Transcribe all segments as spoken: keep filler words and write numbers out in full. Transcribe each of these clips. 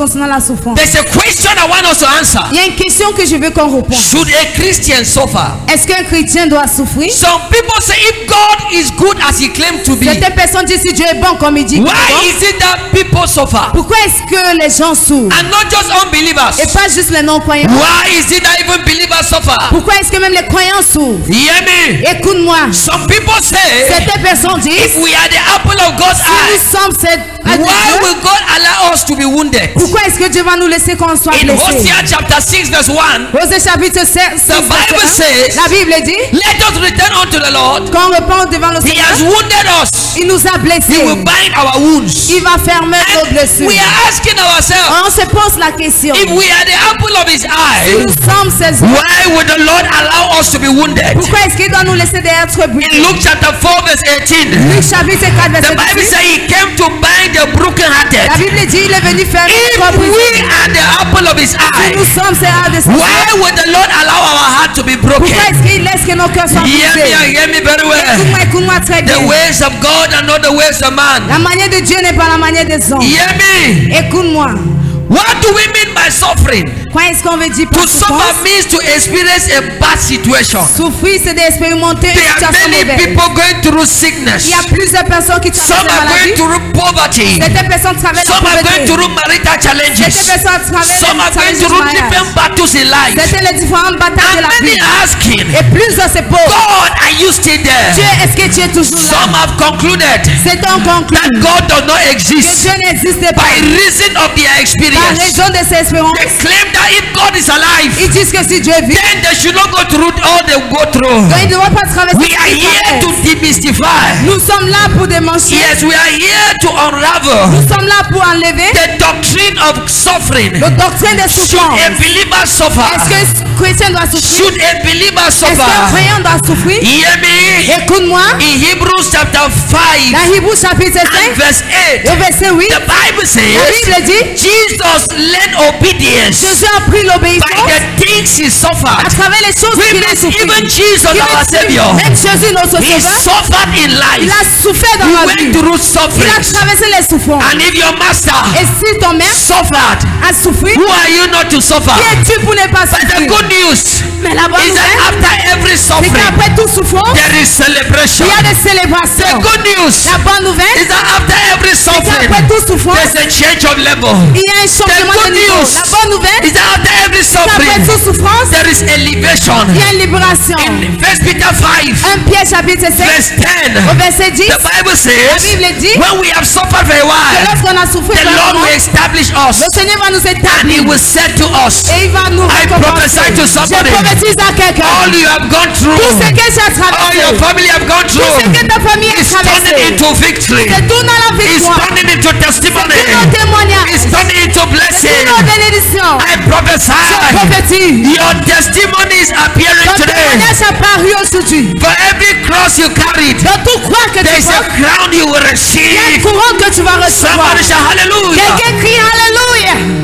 concernant la souffrance. There's a question I want us to answer. Il y a une question que je veux qu'on réponde. Should a Christian suffer? Est-ce qu'un chrétien doit souffrir? Some people say if God is good as he claimed to be, Certaines personnes disent si Dieu est bon comme il dit. why is it that people suffer? Pourquoi est-ce que les gens souffrent? And not just unbelievers. Et pas juste les non-croyants. Why is it that even believers suffer? Pourquoi est-ce que même les croyants souffrent? Hear me. Écoute-moi. Some people say Certaines personnes disent if we are the apple of God's si nous eye, sommes cette why will God allow us to be wounded? pourquoi est-ce que Dieu va nous laisser qu'on soit In blessés? Hosea chapter six verse one, Osée chapitre six, the Bible says, la Bible dit let us return unto the Lord. qu'on repente devant le He has Seigneur. wounded us. Il nous a He blessés. will bind our wounds. Il va fermer nos And blessures. we are asking ourselves, On se pose la question. if we are the apple of His Si eye, nous sommes ses yeux, why would the Lord allow us to be wounded? pourquoi est-ce qu'il doit nous laisser d'être In brûlés? Luke chapter four verse eighteen, Luc chapitre quatre the verset Bible dix-huit. says He came to bind the brokenhearted. La Bible dit il est venu faire If notre we brisée. are the apple of His Si eye, nous sommes ses âmes de ses why yeux, would the Lord allow our heart to be broken? pourquoi est-ce qu'il laisse que nos cœurs soient Hear me, brisés? hear me very well. Écoute-moi, écoute-moi très bien. The ways of God are not the ways of man. La manière de Dieu n'est pas la manière des hommes. Hear me. Écoute-moi. What do we mean by suffering? Quoi est-ce qu'on veut dire To par suffer souffrance? means to experience a bad situation. Souffrir, c'est d'expérimenter une There are situation many mauvaise. people going through sickness. Il y a plusieurs personnes qui traversent Some la are going maladie. through poverty. Certaines personnes traversent la Some are going pauvreté. through marital Certaines challenges. personnes traversent Some are les going challenges du through mariage. different battles in life. C'était les différentes batailles de And la many vie. are asking, Et plusieurs se posent. God, are you still Dieu, there? est-ce que tu es toujours Some là? have concluded C'est un conclu that God does not que exist Dieu n'existe by pas. reason of their Par experience. raison de ses espérances, They claim that if God is alive, ils disent que si Dieu vit, then they should not go through all they go through. donc ils ne devront pas traverser We ce are qu'ils here to traversent. demystify. Nous sommes là pour démancher. Yes, we are here to unravel Nous sommes là pour enlever the doctrine of suffering. la doctrine des Should souffrances. a believer suffer? Est-ce qu'un chrétien doit souffrir? Should a believer Est-ce qu'un suffer? croyant doit souffrir? Hear me. Écoute-moi. In Hebrews chapter five Dans Hébreux chapitre and cinq, verse eight, au verset huit, the Bible la says Bible dit Jesus learned obedience Jésus a pris by l'obéissance the things he à suffered. travers les choses We qu'il a mean souffert. even Jesus, our Savior, Même Jésus, notre he Sauveur, suffered in il life. a souffert dans He la went vie. through Il a suffering. traversé les souffrances. And if your master Et si ton maître suffered, a souffert, who are you not to suffer? qui es-tu pour ne pas But the souffrir? good news Mais la bonne is that nouvelle, after every c'est suffering, qu'après toute souffrance, there is celebration. il y a des The célébrations. good news La bonne nouvelle, is that after every c'est suffering, qu'après toute souffrance, there's a change of level. il y a un changement good de niveau. news La bonne nouvelle, Is that after every c'est qu'après suffering, toute souffrance, there is elevation. il y a une libération. In First Peter five, un Pierre chapitre cinq, verse ten, au verset dix, the Bible la says, Bible dit when we have suffered for a que while, lorsqu'on a souffert, the pendant un Lord moment, will establish us, le Seigneur va nous and He établir will say to us, et il va nous I récompenser. prophesy to Je somebody, prophétise à quelqu'un. all you have gone through, Tout ce que tu as all traversé, your family have gone tout ce through, que ta famille a is turning traversé, into victory. c'est tout dans la It's victoire, turning into testimony. tout nos témoignages, It's turning into tout blessing. nos bénédictions. I Je prophesy prophétise. your testimony is appearing Ton today. témoignage a paru aujourd'hui. For every cross you carried, Dans tout croix que tu there's a portes, crown you will il y a une receive. couronne que tu vas recevoir. Somebody shout hallelujah. Quelqu'un crie Alléluia.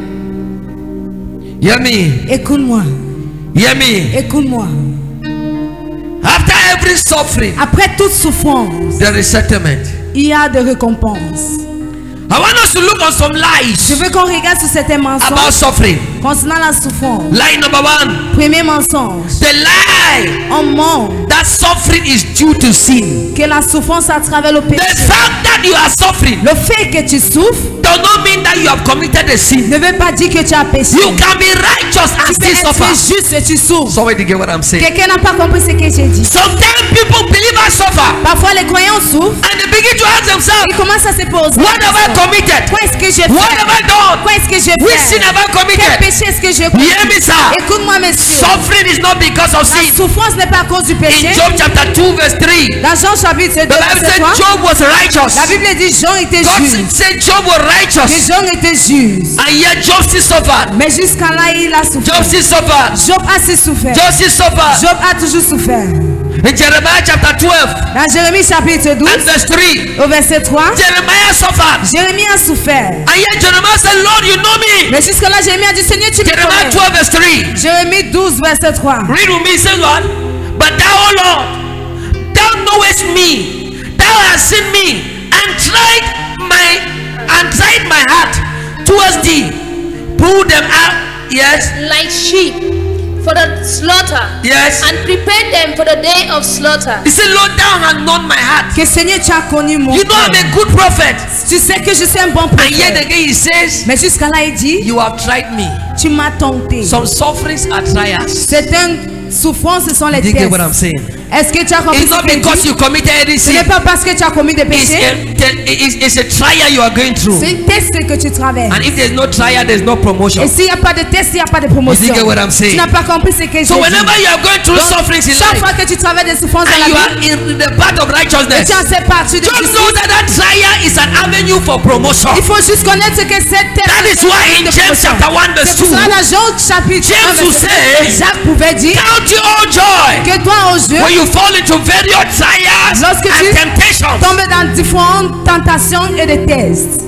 Hear me. Écoute-moi, Hear me. écoute-moi. After every suffering, Après toute souffrance, there is settlement. il y a des récompenses. I want us to look on some Je lies veux qu'on regarde sur certains about mensonges suffering. concernant la souffrance. Lie number one, Premier mensonge, the lie on ment that suffering is due to sin. que la souffrance à travers le The péché. fact that you are suffering Le fait que tu souffres does not mean that you have committed a sin. ne veut pas dire que tu as péché. You can be righteous and Tu peux still suffer. être juste et tu souffres. Somebody get what I'm saying. Quelqu'un n'a pas compris ce que j'ai dit. Sometimes people believe I suffer Parfois les croyants souffrent. and they begin to ask themselves, Ils commencent à se poser. what have I committed? Quoi est-ce que j'ai What fait? have I done? Quoi est-ce que j'ai Which sin fait? have I Quel committed? péché est-ce que j'ai Hear me, commis? sir. Écoute-moi, monsieur. Suffering is not because of La sin. souffrance n'est pas à cause du péché. In Job chapter two verse three, Dans Jean chapitre deux, the Bible verset said trois, Job was righteous. la Bible dit Jean était God juste. said Job was Que righteous. Jean était juste. And yet Job still suffered. Mais jusqu'à là, il a Job souffert. still suffered. Job a si souffert. Job still suffered. Job a toujours souffert. In Jeremiah chapter twelve Dans Jérémie chapitre and douze, verse three, au verset trois, Jeremiah suffered. Jérémie a souffert. And yet Jeremiah said, Lord, you know me. Mais jusqu'à là, Jérémie a dit, Seigneur, tu me Jeremiah connais. twelve verse three. Jérémie douze, verset trois. Read with me, say what? But thou, O Lord, thou knowest me, thou hast seen me, and tried my and tried my heart, to towards thee, pull them out, yes, like sheep for the slaughter, yes. and prepare them for the day of slaughter. He said, Lord, thou hast known my heart. Que Seigneur, tu as connu mon You know I'm cœur. a good prophet. Tu sais que je suis un bon And yet prophète. again he says, Mais jusqu'à là, il dit, you have tried me. tu m'as tenté. Some sufferings are trials. C'est une souffrance, ce sont les Do you get what I'm tests. saying? Est-ce que tu as compris It's ce not que je because dis? you committed any Ce sin. n'est pas parce que tu as commis des It's péchés. a, it's, it's a trial you are going through. C'est un test que tu traverses. And if there's no trial, there's no promotion. Et s'il n'y a pas de test, il n'y a pas de You promotion. get what I'm saying? Tu n'as pas compris ce que je So dis. whenever you are going through Donc, sufferings in chaque life fois que tu traverses des souffrances dans and la you vie, are in the path of et righteousness, tu en sais partie de just justice, know that that trial is an avenue for promotion. il faut juste connaître ce que c'est test. That is why in James chapter one verse C'est two, pour cela dans Jean chapitre James un, will verset say, deux, Jacques pouvait dire count it all joy que toi au jeu, when you fall into various trials lorsque and tu temptations. tombes dans différentes tentations et des tests.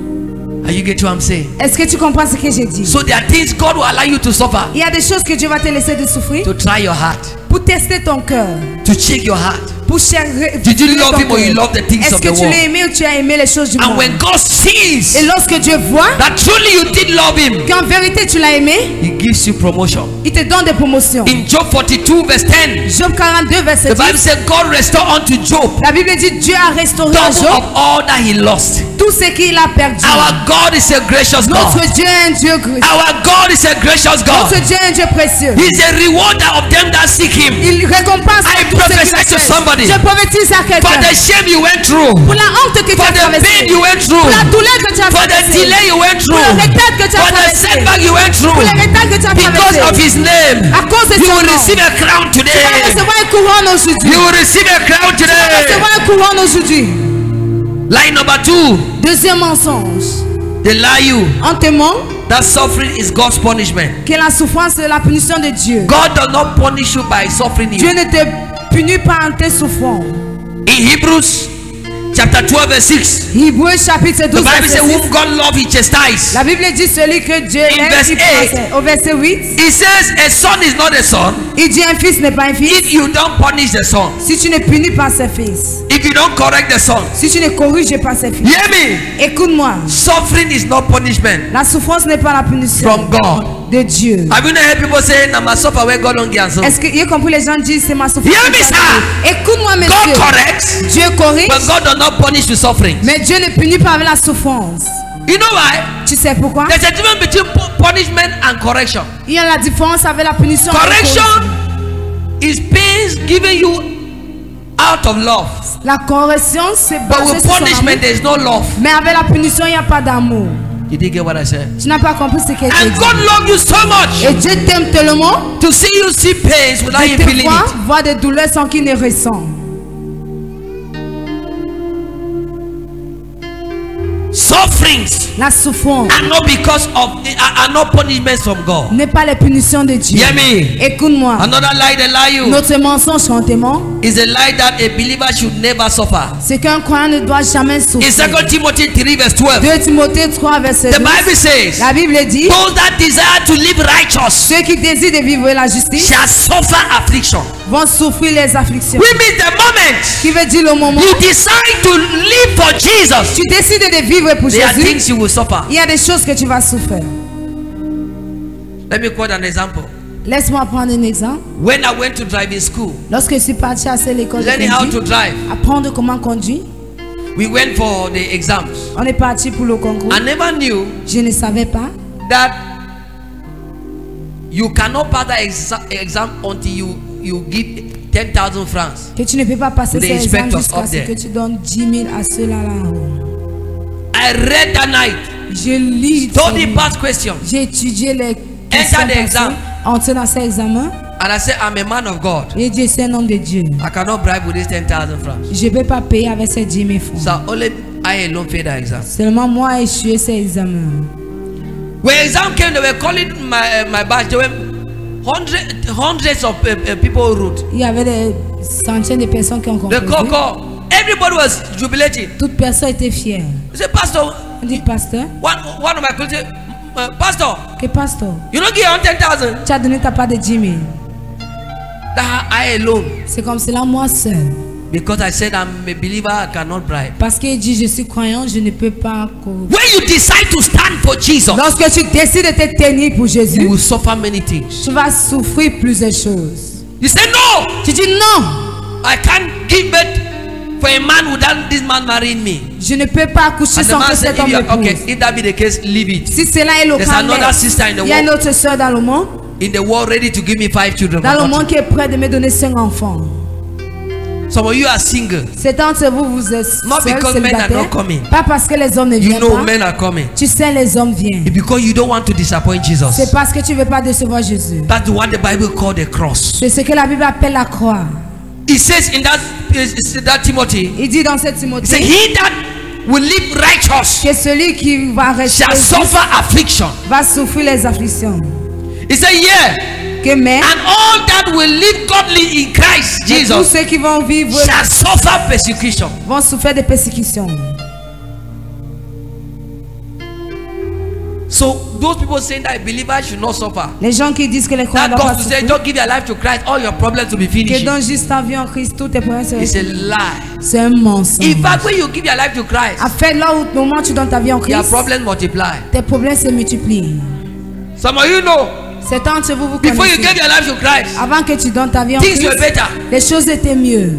Are you getting what I'm saying? Est-ce que tu comprends ce que j'ai dit? So there are things God will allow you to suffer Il y a des choses que Dieu va te laisser de souffrir to try your heart, pour tester ton cœur, to check your heart. pour chercher. Did you love him or you love the things Est-ce of que the tu world? l'as aimé ou tu as aimé les choses du And monde? when God sees Et lorsque Dieu voit that truly you did love him, qu'en vérité tu l'as aimé, he gives you promotion. il te donne des promotions. In Job forty-two verse ten, Job quarante-deux verset the Bible dix, said God restored unto Job la Bible dit Dieu a restauré à double Job of all that he lost. tout ce qu'il a perdu. Our God is a gracious Notre God. Dieu est un Dieu gracieux. Our God is a gracious God. Notre Dieu est un Dieu précieux. He's a rewarder of them that seek him. Il récompense I tous ceux qui prophesy le to cherchent. somebody. Je prophétise à For quelqu'un. the shame you went through, Pour la honte que tu for as the pain traversée, you went through, pour la douleur que tu as for the traversée, delay you went pour through, le retard que tu as for the traversé, setback you went through, pour le retard que tu as because of traversé, his name, à cause de you son will nom, receive a crown tu vas today. recevoir un couronne aujourd'hui. You will receive a crown Tu vas today. recevoir un couronne aujourd'hui. Line number two, Deuxième mensonge. they lie you On te ment that suffering is God's punishment. que la souffrance est la punition de Dieu. God does not punish you by suffering Dieu you. ne te punit pas en te souffrant. In Hebrews chapter twelve verse six, Hébreux chapitre the douze Bible verset says, six. whom God love, he chastised. La Bible dit celui que Dieu In aime, verse il eight. prend. Au verset huit, It says a son is not a son il dit un fils n'est pas un fils if you don't punish the son, si tu ne punis pas ses fils, if you don't correct the son. si tu ne corriges pas ses fils. Hear me? Écoute-moi, Suffering is not punishment la souffrance n'est pas la punition from God. de Dieu. Have you not heard people say, "I'm a suffer where God don't give Est-ce que vous avez compris, les gens disent c'est ma souffrance? Hear me, qui sir. t'a donné. Écoute-moi, God monsieur. corrects, Dieu corrige, but God does not punish the suffering." mais Dieu ne punit pas avec la souffrance. You know why? Tu sais pourquoi? There's a difference between pu- punishment and correction. Il y a la différence avec la punition. et la Correction correction. is pains given you out of love, La correction, c'est but basé with sur son punishment amour. there's no love. Mais avec la punition, il n'y a pas d'amour. Did you get what I said? Tu n'as pas compris ce que je And dis. God loves you so much Et Dieu t'aime tellement to see you see pains without de you te feeling voir it. voir des douleurs sans qu'il ne ressent. Sufferings La souffrance are not because of are are not punishments from God. n'est pas les punitions de Dieu. Hear me? Écoute-moi. Another lie they lie you Notre mensonge quand te ment, is a lie that a believer should never suffer. c'est qu'un croyant ne doit jamais In souffrir. Second Timothy three verse twelve, deux Timothée trois verset the douze. Bible says, La Bible dit "Those that desire to live righteous ceux qui désirent de vivre la justice shall suffer affliction." vont souffrir les afflictions. We mean the moment Qui veut dire le moment you decide to live for Jesus, tu décides de vivre pour there are Jésus, things you will suffer. il y a des choses que tu vas souffrir. Let me quote an example. Laisse-moi prendre un exemple. When I went to driving school, Lorsque je suis parti à l'école de learning how to conduite, drive, apprendre comment conduire, we went for the exams. on est parti pour le concours. I never knew Je ne savais pas that you cannot pass that exa- exam until you you give ten thousand francs. que tu ne peux pas passer To the ces examens inspectors jusqu'à up ce there. que tu donnes dix mille à ceux-là là-haut. I read that night, Je lis, study past questions, j'ai étudié les questions the exam. passées, entré dans ces examens and I said, "I'm a man of God. et Dieu c'est un homme de Dieu. I cannot bribe with this ten thousand francs." Je ne peux pas payer avec ces dix mille francs. So only I alone paid that exam. Seulement moi ai échoué ces examens. When exam came, they were calling my uh, my batch. There were hundred, hundreds of uh, uh, people who wrote. Il y avait des centaines de personnes qui ont The call, composé. call. Everybody was jubilating. Toute personne était fière. I said, "Pastor, On dit, pasteur, one one of my colleagues said, uh, Pastor, que pasteur, you don't give on ten thousand. tu as donné ta part de dix mille. That I alone." C'est comme cela, moi seul. Because I said I'm a believer, I cannot bribe. Parce qu'il dit je suis croyant, je ne peux pas corrompre. When you decide to stand for Jesus, Lorsque tu décides de te tenir pour Jésus, you will suffer many things. tu vas souffrir plusieurs choses. You say no, Tu dis non, I can't give birth for a man without this man marrying me. je ne peux pas accoucher And the sans man que said, cet if, homme you me are, okay, pose. if that be the case, leave it. Si cela est le There's cas, another sister in the il y a une world, autre soeur dans le monde, in the world ready to give me five children. dans for le nothing. monde qui est prêt de me donner cinq enfants. Some of you are single. C'est d'entre vous, vous êtes Not seuls, because men are célibataires. not coming. Pas parce que les hommes ne You viennent know pas. men are coming. Tu sais, les hommes viennent. It's because you don't want to disappoint Jesus. C'est parce que tu ne veux pas décevoir Jésus. That's what the Bible called the cross. C'est ce que la Bible appelle la croix. It says in that, in that Timothy, Il dit dans cette it Timothée says, he that will live righteous que celui qui va rester shall juste suffer affliction. va souffrir les afflictions. He said, yeah, Que mais, and all that will live godly in Christ mais tous Jesus ceux qui vont vivre shall suffer persecution. vont souffrir des persécutions. So those people saying that a believer should not suffer, Les gens qui disent que les croyants that doivent pas God to say, souffrir, don't give your life to Christ, all your problems will be que finished. donne juste ta vie en Christ, tous tes problèmes It's seront- a lie. c'est un mensonge. In fact, when you give your life to Christ, En fait, là où au moment où tu donnes ta vie en your Christ, problems multiply. tes problèmes se multiplient. Some of you know, C'est entre vous, vous before you connaissez. gave your life to Christ, Avant que tu donnes ta vie en things were Christ, better. les choses étaient mieux.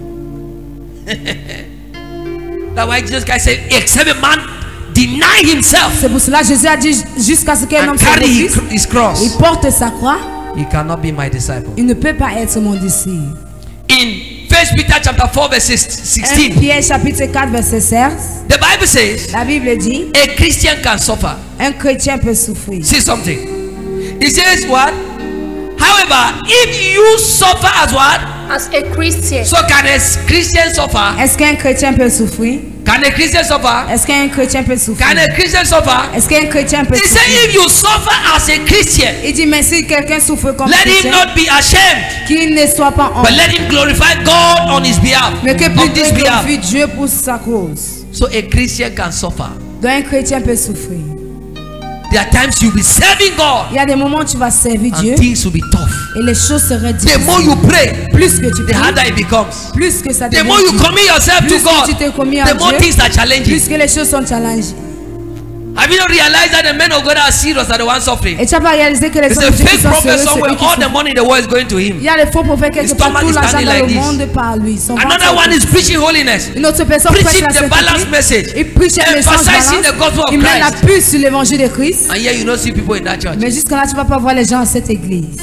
That's why Jesus Christ said, except a man deny himself C'est pour cela que Jésus a dit jusqu'à ce qu'un and homme se carry his, refuse, his cross, il porte sa croix, he cannot be my disciple. il ne peut pas être mon disciple. In First Peter chapter four verse un sixteen, Pierre chapitre quatre verset seize, the Bible says la Bible dit, a Christian can suffer. un chrétien peut souffrir. See something. It says what? However, if you suffer as what? As a Christian, So can a Christian suffer? Est-ce qu'un chrétien peut souffrir? Can a Christian suffer? Est-ce qu'un chrétien peut souffrir? Can a Christian suffer? Est-ce qu'un chrétien peut He said souffrir? if you suffer as a Christian, Il dit, mais si quelqu'un souffre comme let him chrétien, not be ashamed, qu'il ne soit pas en but let him glorify God on his behalf. mais que On plutôt this il behalf. glorifie Dieu pour sa cause. So a Christian can suffer. Donc un chrétien peut souffrir. There are times you'll be serving God Il y a des moments où tu vas servir Dieu and things will be tough. et les choses seraient The more difficiles. you pray, Plus que tu the harder pries, it becomes. plus que ça The devient more you dur. commit yourself Plus to que God, tu t'es commis à the more Dieu, things are challenging. plus que les choses sont challengées. Have you not realized that the men of God are serious, are the ones suffering? Et tu n'as pas réalisé que les There's hommes a de Dieu qui fake sont prophet sérieux, c'est somewhere, eux qui all the souffrent. money in the world is going to Il him. y a les faux prophètes quelque His part, stomach tout is l'argent standing dans like le this. monde par lui. Son ventre Another one est- is preaching holiness, Une autre personne preaching prêche la the balanced sainteté. message, Il prêche un message emphasizing balance. the gospel of Il met la Christ. puce sur l'évangile de Christ. and yet you don't see people in that church. Mais jusqu'à là, tu ne vas pas voir les gens à cette église.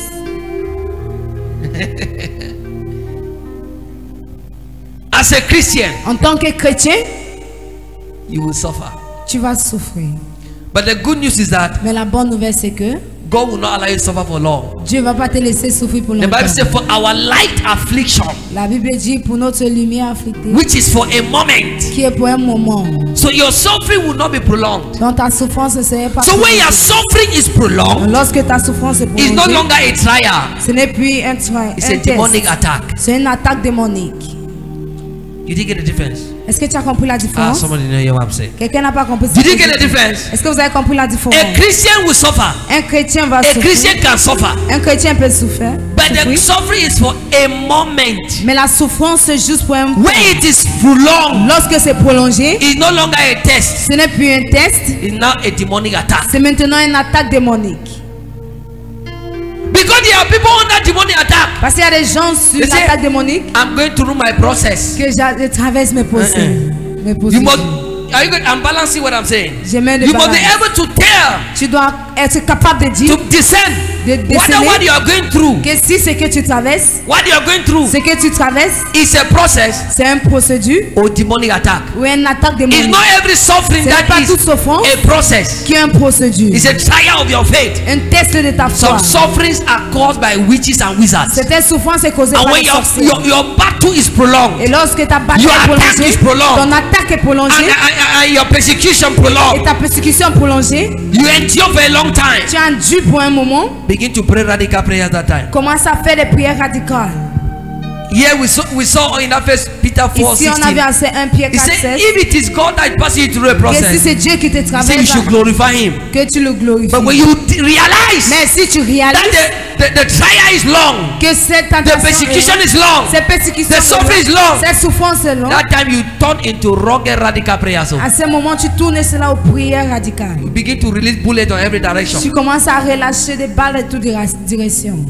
As a Christian, En tant que chrétien, you will suffer. tu vas souffrir. But the good news is that Mais la bonne nouvelle, c'est que God will not allow you to suffer for long. Dieu ne va pas te laisser souffrir pour The longtemps. Bible says, for our light affliction, La Bible dit pour notre lumière afflictée, which is for a moment. qui est pour un moment. So your suffering will not be prolonged. Donc ta souffrance ne serait pas So when prolongée. your suffering is prolonged, Lorsque ta souffrance est it's no prolongée, longer a trial. ce n'est plus un, tra- It's un a demonic test. attack. C'est une attaque démonique. You didn't get the difference. Est-ce que tu as compris la Ah, différence? somebody know what I'm saying. Quelqu'un n'a pas compris Did you ce que get je the dis. difference? Est-ce que vous avez compris la différence? A Christian will suffer. Un chrétien va A souffrir. Christian can suffer. Un chrétien peut souffrir. But the souffrir. suffering is for a moment. Mais la souffrance, c'est juste pour un When moment. it is prolonged, Lorsque c'est prolongé, it's no longer a test. ce n'est plus un test, It's now a demonic attack. c'est maintenant une attaque démonique. Because there are people under demonic attack. Parce qu'il y a des gens sur They say, l'attaque démonique I'm going through my process. que j'a- je traverse mes pensées. Mes You possibilités. must. Are you good? I'm balancing what I'm saying. Je mets le You must be balance. able to tell, Tu dois être capable de dire to discern De whether déceler. what you are going through, que si ce que tu traverses, what you are going through, ce que tu traverses, is a process c'est une procédure or demonic attack. ou une attaque It's démonique. not every suffering Ce n'est that pas is toute souffrance a process. qui est une procédure. It's a trial of your faith. Un test de ta foi. Some sufferings are caused by witches and wizards. Cette souffrance est causée And par when les your, sorciers. your, your battle is prolonged, Et lorsque ta bataille Your est attack prolongée, is prolonged. ton attaque est and, prolongée and, and your persecution et prolonged, ta persécution est prolongée, you endure for a long time. tu endures pour un moment, Begin to pray radical prayers that time. commence à faire des prières radicales. Here we saw, we saw in that First Peter four Ici, on a sixteen. versé un Pierre He quatre said, seize. if it is God that passes you through a Que si process, c'est Dieu qui te he said travaille, you should glorify Him. que tu le glorifies. But when you t- realize Mais si tu that réalises the, the, the trial is long, que cette the tentation persecution est is long, cette persécution the suffering is long, cette souffrance est longue, that time you turn into rugged radical prayer. So à ce moment, tu tournes cela aux prières radicales. you begin to release bullets on every direction. Tu commences à relâcher des balles de toutes directions.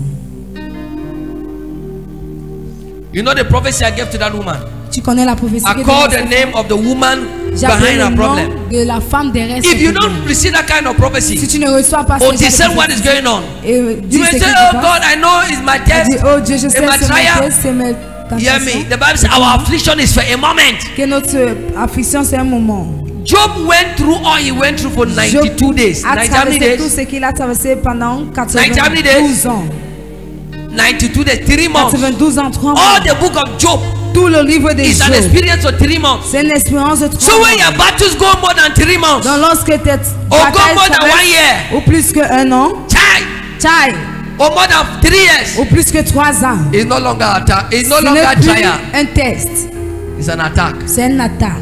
You know the prophecy I gave to that woman? Tu connais la prophétie. I que called Dieu the a fait. name of the woman J'ai appelé behind le her nom problem. de la femme derrière If ce you problème. don't receive that kind of Si prophecy, tu ne reçois pas or ce genre de discern what is prophétie, going on, et dis you may ce qui say, se oh passe, God, I know it's my tu test. dis, oh Dieu, je sais, in my c'est ma trial. test, c'est mes Hear me. tentations. The Bible says our affliction is for a moment. Que notre affliction, c'est un moment. Job went through all he went through for ninety-two days. A ninety how many traversé tout days? ce qu'il a traversé pendant ninety quatre-vingt-douze ans. ninety-two days, three months. quatre-vingt-douze ans, trois mois. All the book of Job Tout le livre des is an Job, experience of three months. c'est une expérience de trois So when mois. your battles go more than three months, Donc lorsque tes or go batailles more than traversent- one year, ou plus que un an, child, tchai, or more than three years, ou plus que trois ans, it's no longer attack. It's no ce longer n'est plus trial. un test, It's an attack. c'est une attaque.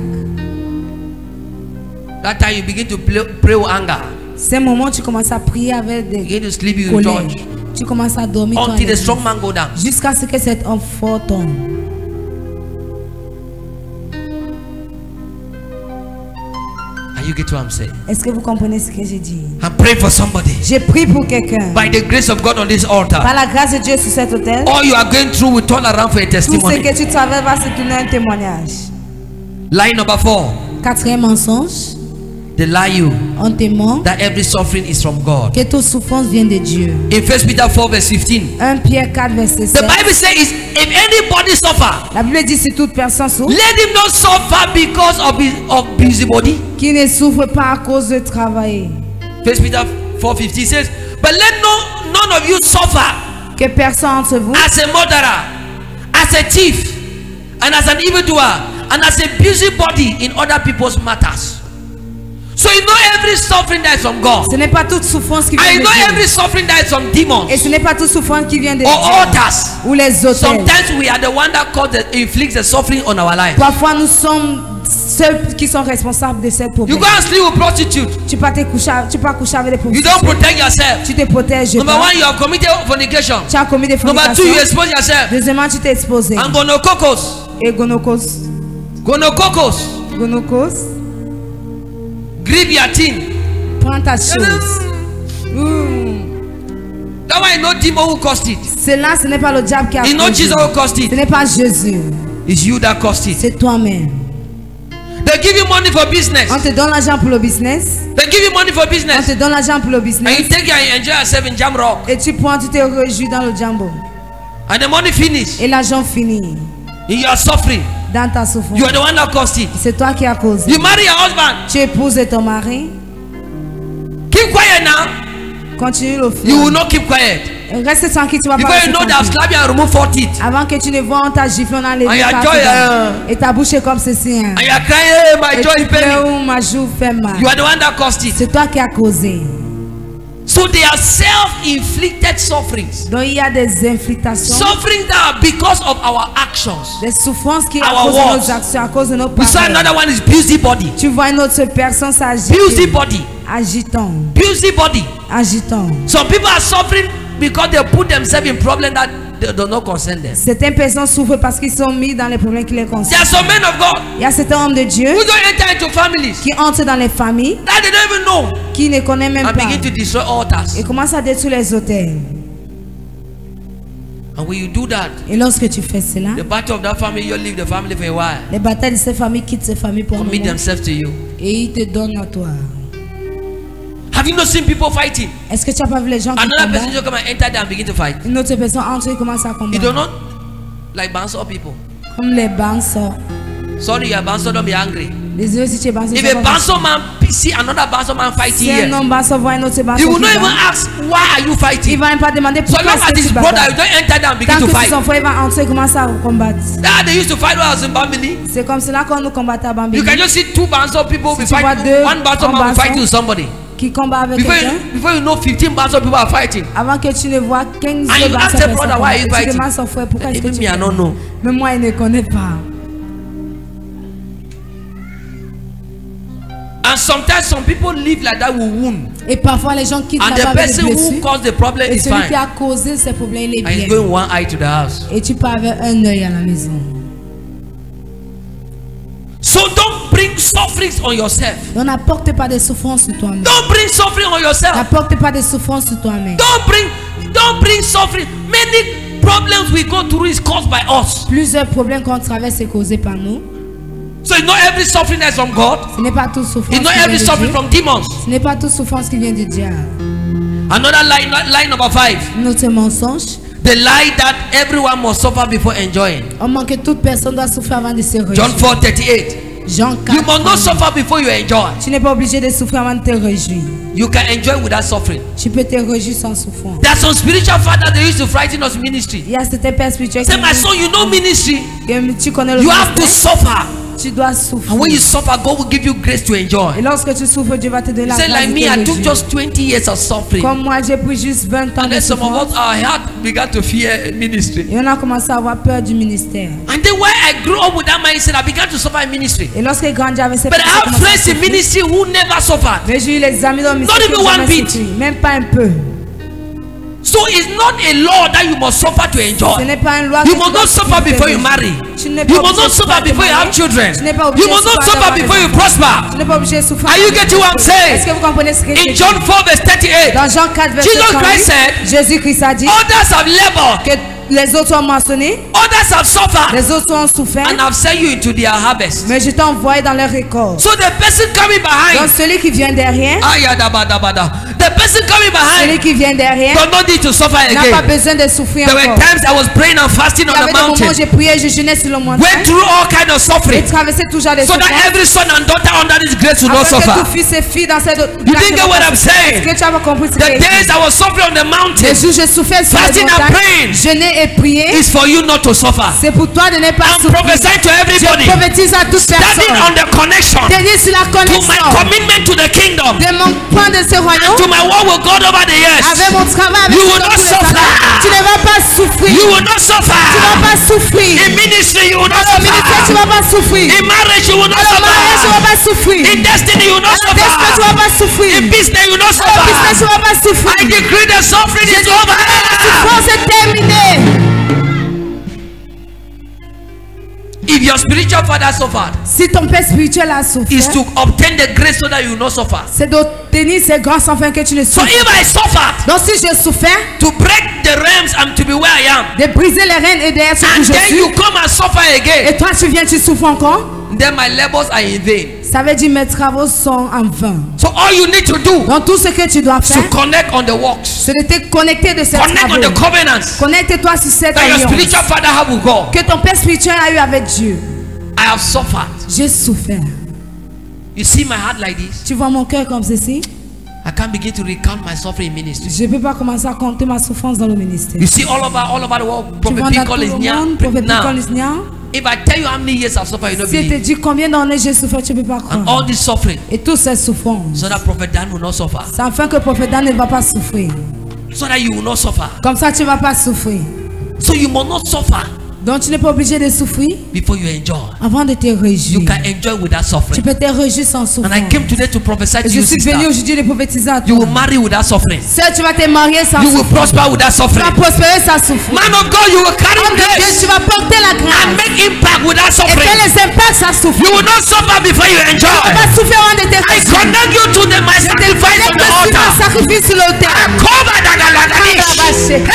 That time you begin to play, pray with anger. C'est un moment où tu commences à prier avec You des begin to sleep in colères. church Tu commences à dormir toi, until the avec- strong man go down. jusqu'à ce que cet homme fort tombe. And you get what I'm saying. Est-ce que vous comprenez ce que j'ai dit? I'm praying for somebody. J'ai prié pour quelqu'un. By the grace of God on this altar, Par la grâce de Dieu sur cet autel, all you are going through will turn around for a tout ce testimony. que tu traverses va se tourner un témoignage. Lie number four. Quatrième mensonge, They lie you on te ment that every suffering is from God. que toute souffrance vient de Dieu. In First Peter four verse fifteen, un Pierre quatre, verset the sept. Bible says, if anybody suffer, La Bible dit si toute personne souffre, let him not suffer because of his of busybody. qui ne souffre pas à cause de travailler. First Peter four fifteen says, but let no none of you suffer Que personne entre vous as a murderer, as a thief, and as an evildoer, and as a busybody in other people's matters. So you know every suffering that is from God. ce n'est pas toute souffrance qui vient I de know Dieu. every suffering that is from Et demons ce n'est pas toute souffrance qui vient de or Dieu. altars. Ou les hôtels. Sometimes we are the one that cause the, inflicts the suffering on our life. Parfois nous sommes ceux qui sont responsables de cette You problème. go and sleep with prostitute. Tu peux te coucher, tu peux coucher avec des You don't prostituées. protect yourself. Tu te protèges Number pas. one, you have committed fornication. Tu as commis des Number two, you fornications. expose yourself. Deuxièmement, tu t'es exposé. And gonococos. Et gonokos. Gonococos. Gonokos. Grieve your teen. Prends ta chose. Mmh. That one is not demon who caused it. Cela, ce n'est pas le diable qui a It's not causé. Jesus who caused Ce it. n'est pas Jésus. It's you that caused it. C'est toi-même. They give you money for business. On te donne l'argent pour le business. They give you money for On business. te donne l'argent pour le And business. you take it and enjoy yourself in Jam Rock. Et tu prends, tu te réjouis dans le jambo. And the money finish. Et l'argent finit You are suffering. dans ta souffrance. You are the one that caused it. C'est toi qui as causé. You marry your husband. Tu épouses ton mari. Keep quiet now. Continue le You will flot. not keep quiet. Reste tranquille, tu vas pas Because rester you know they have tranquille. slapped you and removed four teeth. Avant que tu ne vois, on t'a giflé, on a levé And your ta jaw, dent. uh, Et ta bouche est comme ceci. Hein. And you are crying, hey, my Et jaw tu is paining. pleures, ma joue fait mal. You are the one that caused it. C'est toi qui as causé. So they are self-inflicted sufferings. Donc il y a des inflictations, Suffering that are because of our actions. des souffrances qui à Our cause de words. nos actions, à cause de nos We saw paroles. another one is busybody. Tu vois une autre personne s'agiter. Busybody. Agitant, Busybody. agitant. Some people are suffering because they put themselves in problems that they do not concern them. Certaines personnes souffrent parce qu'ils sont mis dans les problèmes qui les There concernent. are some men of God Il y a certains hommes de Dieu who don't enter into families qui entrent dans les familles, that they don't even know qui ne connaissent même and pas, begin to destroy altars. et commencent à détruire les hôtels. And when you do that, Et lorsque tu fais cela, the battle of that family, you leave the family for a while. les batailles de ces familles quittent ces familles pour un Commit moment themselves to you. et ils te donnent à toi. Have you not seen people fighting? Est-ce que tu n'as pas vu les gens qui Another person combattent? just come and enter there and begin to fight. Une autre personne entre et commence à You combattre. do not like bouncer people. Comme les bouncers. Sorry, you are bouncer, don't be angry. Désolé si tu es bouncer. If a bouncer man see another bouncer man fighting Si un here, homme bouncer voit un autre bouncer he will qui not even bat, ask why are you il fighting. va même pas demander So pourquoi long as est-ce que his tu brother, bats. you don't enter there and begin Tant to que fight. son frère va entrer et commencer à combattre. That they used to fight when I was in Bambini. C'est comme cela qu'on nous combattait à Bambini. You can just see two bouncer people be Si tu vois fighting. deux One bouncer en man will bouncer, fight with somebody. qui combat avec Before you, quelqu'un, before you know, fifteen thousand people are fighting. avant que tu ne vois quinze And you personnes ask the brother, why are you tu fighting? demandes son frère pourquoi est-ce que Even tu me, I don't know. Mais moi, il ne connaît pas. And sometimes some people live like that with wound. Et parfois les gens quittent And là-bas the avec des person who blessures. caused the problem Et is celui qui fine. a causé ces problèmes, il est And he's bien. going one eye to the house. Et tu pars avec un œil à la maison. So don't bring sufferings on yourself. Donc n'apporte pas de souffrance sur toi-même. Don't bring suffering on yourself. N'apporte pas de souffrance sur toi-même. Don't bring, don't bring suffering. Many problems we go through is caused by us. Plusieurs problèmes qu'on traverse sont causés par nous. So it's not every suffering that's from God. Ce n'est pas toute souffrance It's not qui vient every de suffering Dieu. from demons. Ce n'est pas toute souffrance qui vient de Dieu. Another lie, lie number five. Notre mensonge. The lie that everyone must suffer before enjoying. On manque que toute personne doit souffrir avant de se réjouir. John four thirty-eight. Jean You must not quatre. suffer before you enjoy. Tu n'es pas obligé de souffrir avant de te réjouir. You can enjoy without suffering. Tu peux te réjouir sans souffrance. There are some spiritual fathers they used to frighten us in ministry. Il y a certains pères spirituels Say, qui my son, you know ministry. disent, tu connais le You have to ministère, suffer. tu dois souffrir. And when you suffer, God will give you grace to Et enjoy. lorsque tu souffres, Dieu va te donner la Say, grâce like de me, te I took réjouir. just twenty years of suffering. Comme moi, j'ai pris juste vingt ans And de then some of souffrance. us, our heart began to fear ministry. Et on a commencé à avoir peur du ministère. And then when I grew up with that mindset, I began to suffer in ministry. Et lorsque j'ai grandi avec ces But I pensées, j'ai have commencé à friends in souffrir. ministry who never suffered. Mais j'ai eu les amis dans le ministère Not qui even n'ont one jamais bit. souffert. Même pas un peu. So it's not a law that you must suffer to Ce enjoy. n'est pas une loi You que must tu dois not suffer souffrir before de you réjouir. marry. Tu n'es You pas must obligé not de suffer souffrir before you de have marier. children. Tu n'es pas You obligé must de not souffrir suffer d'avoir des before you enfants. prosper. Tu n'es pas obligé de souffrir. Are you getting what I'm saying? Est-ce que vous comprenez ce que je In dis? John four verse thirty-eight, Dans Jean quatre, verset Jesus trente-huit, Christ said, Jésus-Christ a dit others have labored, que les autres ont mentionné, others have suffered, les autres ont souffert, and I've sent you into their harvest. mais je t'ai envoyé dans leur récolte. So the person coming Donc behind, celui qui vient derrière, ayadabadabada, the person coming celui behind qui vient derrière does not need to suffer n'a pas again. besoin de souffrir There were encore. times I was praying and fasting Il y on avait the des moments où mountain, j'ai prié, je jeûnais sur le went montagne. through all kind of J'ai suffering, traversé toujours des so that souffrances. every son and daughter under this grace will not Afin que tout suffer. fils et fille dans cette You didn't get what I'm Est-ce saying? que tu as pas compris ce que The j'ai days dit? I was suffering on the mountain Les jours où je souffrais sur les fasting and montagnes, praying jeûner et prier, is for you not to suffer. c'est pour toi de ne pas I'm souffrir. prophesying to Je everybody, prophétise à toute standing personne. on the connection Tenir sur la to my connexion commitment to the kingdom, de mon point de ce royaume, to my walk with God over the years. avec mon travail, avec You tout will le not tous les suffer. années. Tu ne vas pas souffrir. You will not Tu vas suffer. pas souffrir. In ministry, you will not Dans le ministère, tu suffer. vas pas souffrir. In marriage, you will not Dans le mariage, tu vas suffer. pas souffrir. In destiny, you will not Dans le destin, tu vas suffer. pas souffrir. In business, you will not Dans le business, tu suffer. vas pas souffrir. I decree the suffering is over. La souffrance est terminée. If your spiritual father suffered, Si ton père spirituel a is souffert, to obtain the grace so that you will not suffer. c'est d'obtenir ses grâces afin que tu ne So souffres. if I suffered Donc si j'ai souffert, to break the realms and to be where I am, de briser les rênes et d'être où and je then suis, you come and suffer again, et toi tu viens, tu souffres encore, then my labors are in vain. ça veut dire mes travaux sont en vain. So all you need to do Donc tout ce que tu dois is to faire, connect on the works, c'est de te connecter de cette connect on the travaux. covenants Connecte-toi sur cette that your alliance spiritual father have with God. que ton père spirituel a eu avec Dieu. I have suffered. J'ai souffert. You see my heart like this. Tu vois mon cœur comme ceci? I can't begin to recount my suffering in ministry. Je ne peux pas commencer à compter ma souffrance dans le ministère. You see all over all over the world, Tu Prophet vois dans tout Pickle is le near. monde, prophète Now, Pickle is near. if I tell you how many years I've suffered, you don't Si je te believe. dis combien d'années j'ai souffert, tu ne peux pas And croire. all this suffering, Et toutes ces souffrances, so that Prophet Dan will not suffer. c'est afin que le prophète Dan ne va pas souffrir. So that you will not suffer. Comme ça, tu ne vas pas souffrir. So you must not suffer Donc, tu n'es pas obligé de souffrir before you enjoy. avant de te You réjouir. can enjoy without Tu suffering. peux te réjouir sans And souffrance. I came today to prophesy to Et je you, suis venu sister. aujourd'hui de prophétiser à You toi. will marry without suffering. Sœur, tu vas te marier sans You will souffrance. prosper without Tu vas suffering. prospérer sans souffrance. Man of God, you will carry Homme de Dieu, grace tu vas porter la and grâce. make impact without Et suffering. faire les impacts sans You souffrir. will not suffer before you Tu enjoy. vas pas souffrir avant de te I réjouir. connect you to the, my sacrifice on the Connecte sur un altar. sacrifice sur l'autel. Cover that, that, that, that.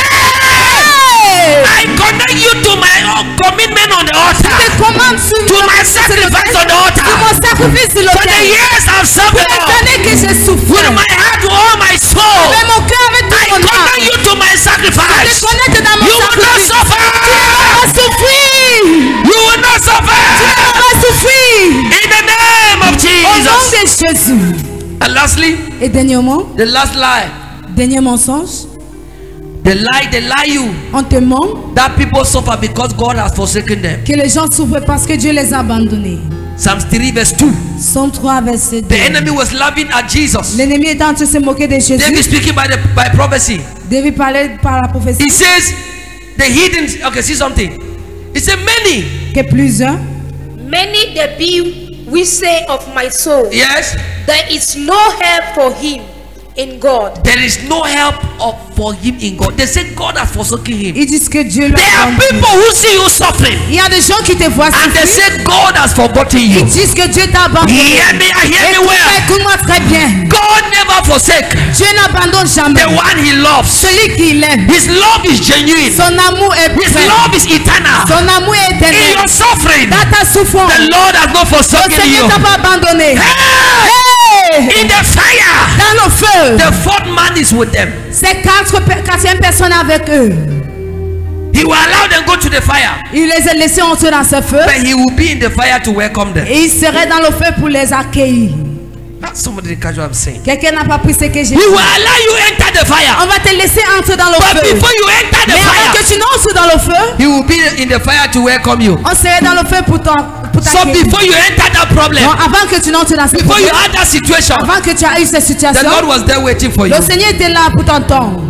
Hey! I connect you to my own commitment on the altar. Je te commande sur To my sacrifice on the sur altar. mon sacrifice sur For the l'autel. years I've served Pour the les Lord. années que j'ai souffert. With my heart, with all my soul. Avec mon cœur, avec I tout mon connect âme. you to my Je sacrifice. te connecte dans mon You will not sacrifice. Tu suffer. vas pas souffrir. You will not Tu suffer. vas pas souffrir. In the name of Au nom Jesus. de Jésus. And lastly, Et dernièrement, the last lie. dernier mensonge, The lie, they lie you. on te ment That people suffer because God has forsaken them. que les gens souffrent parce que Dieu les a abandonnés. Psalm three verse two. Psalm trois, verset The deux. enemy was laughing at Jesus. L'ennemi était en train de se moquer de Jésus. David speaking by the by prophecy. David parlait par la prophétie He says the hidden. Okay, see something. He said many. que plusieurs, Many there be we say of my soul, Yes. there is no help for him in God. There is no help of, for him in God. They say God has forsaken him. ils disent que Dieu l'a There are abandonné. people who see you suffering Il y a des gens qui te voient and they souffrir. say God has forgotten you. Ils disent que Dieu t'a abandonné. Hear me, I hear me Écoute- well. Écoute-moi très bien. God never forsake Dieu n'abandonne jamais the one he loves. celui qui l'aime. His love is genuine. Son amour est His vrai. love is eternal. Son amour est In éternel. your suffering, Dans ta souffrance, the Lord has not le forsaken Seigneur you. t'a pas abandonné. Hey! Hey! In the fire, Dans le feu, the fourth man is with them. c'est quatre pe- quatrième personne avec eux. He will allow them go to the fire, Il les a laissés entrer dans ce feu but he will be in the fire to welcome them. et il serait dans le feu pour les accueillir. That's somebody didn't catch what I'm saying. Quelqu'un n'a pas pris ce que j'ai He dit. will allow you enter the fire, On va te laisser entrer dans le but feu. before you enter the Mais avant que fire, tu n'entres dans le feu, he will be in the fire to welcome you. on serait dans le feu pour t'en- pour So t'accueillir. before you enter that problem, Donc, avant que tu n'entres dans ce before you problème, had that situation, avant que tu aies eu cette the situation, Lord was there waiting for you. le Seigneur était là pour t'entendre.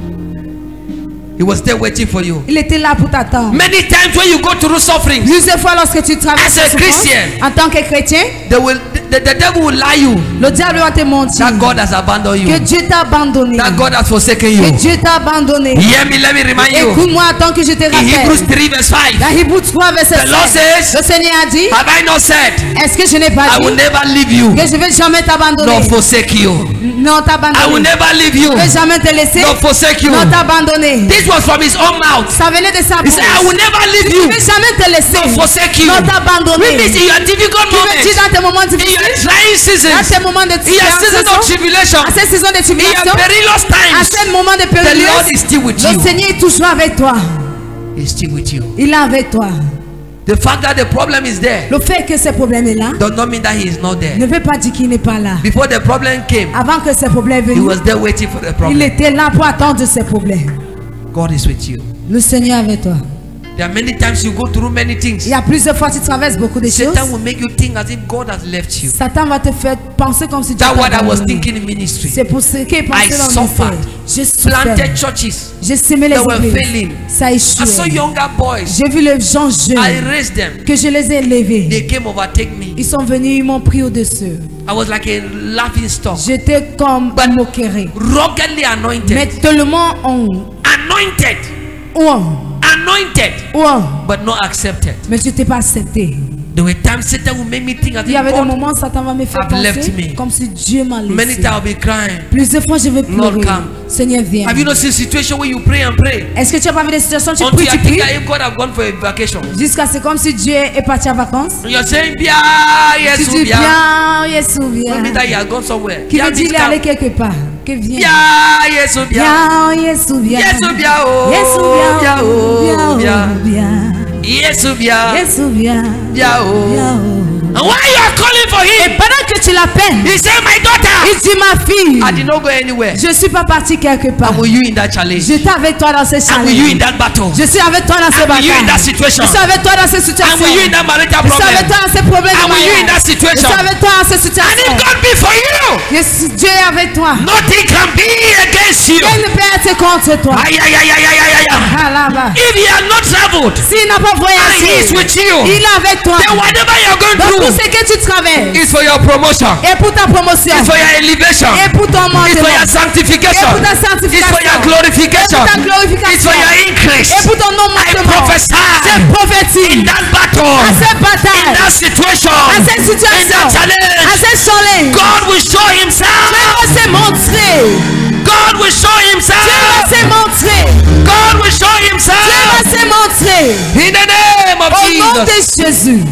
He was there waiting for you. Il était là pour t'attendre. Many times when you go through suffering, Plusieurs fois lorsque tu traverses As a la souffrance, Christian, en tant que chrétien, they will, the, the devil will lie you le diable va te mentir that God has abandoned que you, Dieu t'a abandonné, that God has forsaken que you. Dieu t'a abandonné. Hear me, let me remind you. Écoute-moi tant que je te In Hebrews rappelle. three verse five, Dans Hébreux trois, verset the Lord cinq, says, le Seigneur a dit, have I not said, est-ce que je n'ai pas I will dit never leave you, que je vais jamais nor t'abandonner? forsake you. Non, I will t'abandonner. never leave you, Je vais jamais te laisser. nor forsake you. Non, t'abandonner. This was from his own mouth. Ça venait de sa He bouche. said, I will never leave Je you, vais jamais te laisser. nor forsake you. Non, t'abandonner. Which means in your difficult Qui veut dire moments, dans tes moments in your difficiles, trying dans seasons, tes moments de in your season of tribulation, tribulation, à ces saisons de in your tribulation, perilous à times, ces moments de the Lord périlleux, is still with le you. Seigneur est toujours avec toi. He's still with you. Il est avec toi. The fact that the problem is there Le fait que ce problème est là does not mean that he is not there. ne veut pas dire qu'il n'est pas là. Before the problem came, Avant que ce problème he vienne, was there waiting for the il problem. était là pour attendre ce problème. God is with you. Le Seigneur est avec toi. There are many times you go through many Il things. y a plusieurs fois que tu traverses beaucoup de choses. Satan will make you think as if God has left you. Satan va te faire penser comme si tu That's what I was abandonné. thinking in ministry. C'est pour ce qui est I pensé dans le suffered. ministère. J'ai souffert. Planted churches. J'ai semé les They were églises. failing. Ça a I saw échoué. younger boys. J'ai vu les gens I jeunes raised them. que je les ai élevés. They came overtake me. Ils sont venus, ils m'ont pris au-dessus. I was like a laughing stock. J'étais comme But- un moquerie. Ruggedly Mais anointed. tellement on. Anointed. on. Anointed. on. But not accepted. Mais je t'ai pas accepté. There were times Satan would make me think as Il y if avait des God, moments où Satan va me faire have left penser me. comme si Dieu m'a many laissé. times I'll be crying. Plusieurs fois je vais Lord, pleurer. come. Seigneur, viens. Have you not seen situation where you pray and pray Est-ce que tu as pas vu des situations où tu until pries, you tu think pries that if God have gone for a vacation? jusqu'à c'est comme si Dieu est parti en vacances? And you're saying, Bia, Tu yes, dis Bia. bien, Yesu, bien. Maybe that he has gone somewhere. Qui Bia veut dire means il est allé come. quelque part. Que viens. Bia, yes, Bia. Bien, Yesu, bien. Yes, Bia, oh, Yesu, Bia, bien. oh, Bien, Bia. oh, bien. Yes, Bia. Yesu, bien. Bia, oh. Bien, oh. And why you are calling for Et him? pendant que tu l'appelles, He said, my daughter, il dit ma fille, I did not go anywhere. je suis pas parti quelque part. I'm with you in that challenge. J'étais avec toi dans ce I'm with you in challenge. that battle. Je suis avec toi dans ce I'm with you in that bataille. situation. Je suis avec toi dans ces I'm situations. with you in that marital Je suis avec problem. toi dans ces problèmes de I'm with you in mariage. that Je situation. suis avec toi dans ces And if situations. God be for you, Yes, Dieu est avec toi. nothing can be against you. Dieu ne peut être contre toi. Ay, ay, ay, ay, ay, ay, ay. Ah, là-bas. If he had not traveled S'il n'a pas and he is voyagé, with you, il est avec toi. then whatever you're going Donc tout through ce que tu traverses, is for your promotion, et pour ta promotion, it's for your elevation, et pour ton it's for your montement, et sanctification, pour ta it's for sanctification, your et pour glorification, ta it's glorification, for your increase. et pour ton I augmentement. prophesy Je in prophétise that battle, à cette in bataille, that situation, à cette in situation, that à challenge. cette challenge. God will show Dieu himself. va se montrer. God will show Dieu va himself. se montrer. God will show Dieu himself. va se montrer. In the name of Au nom Jesus. de Jésus.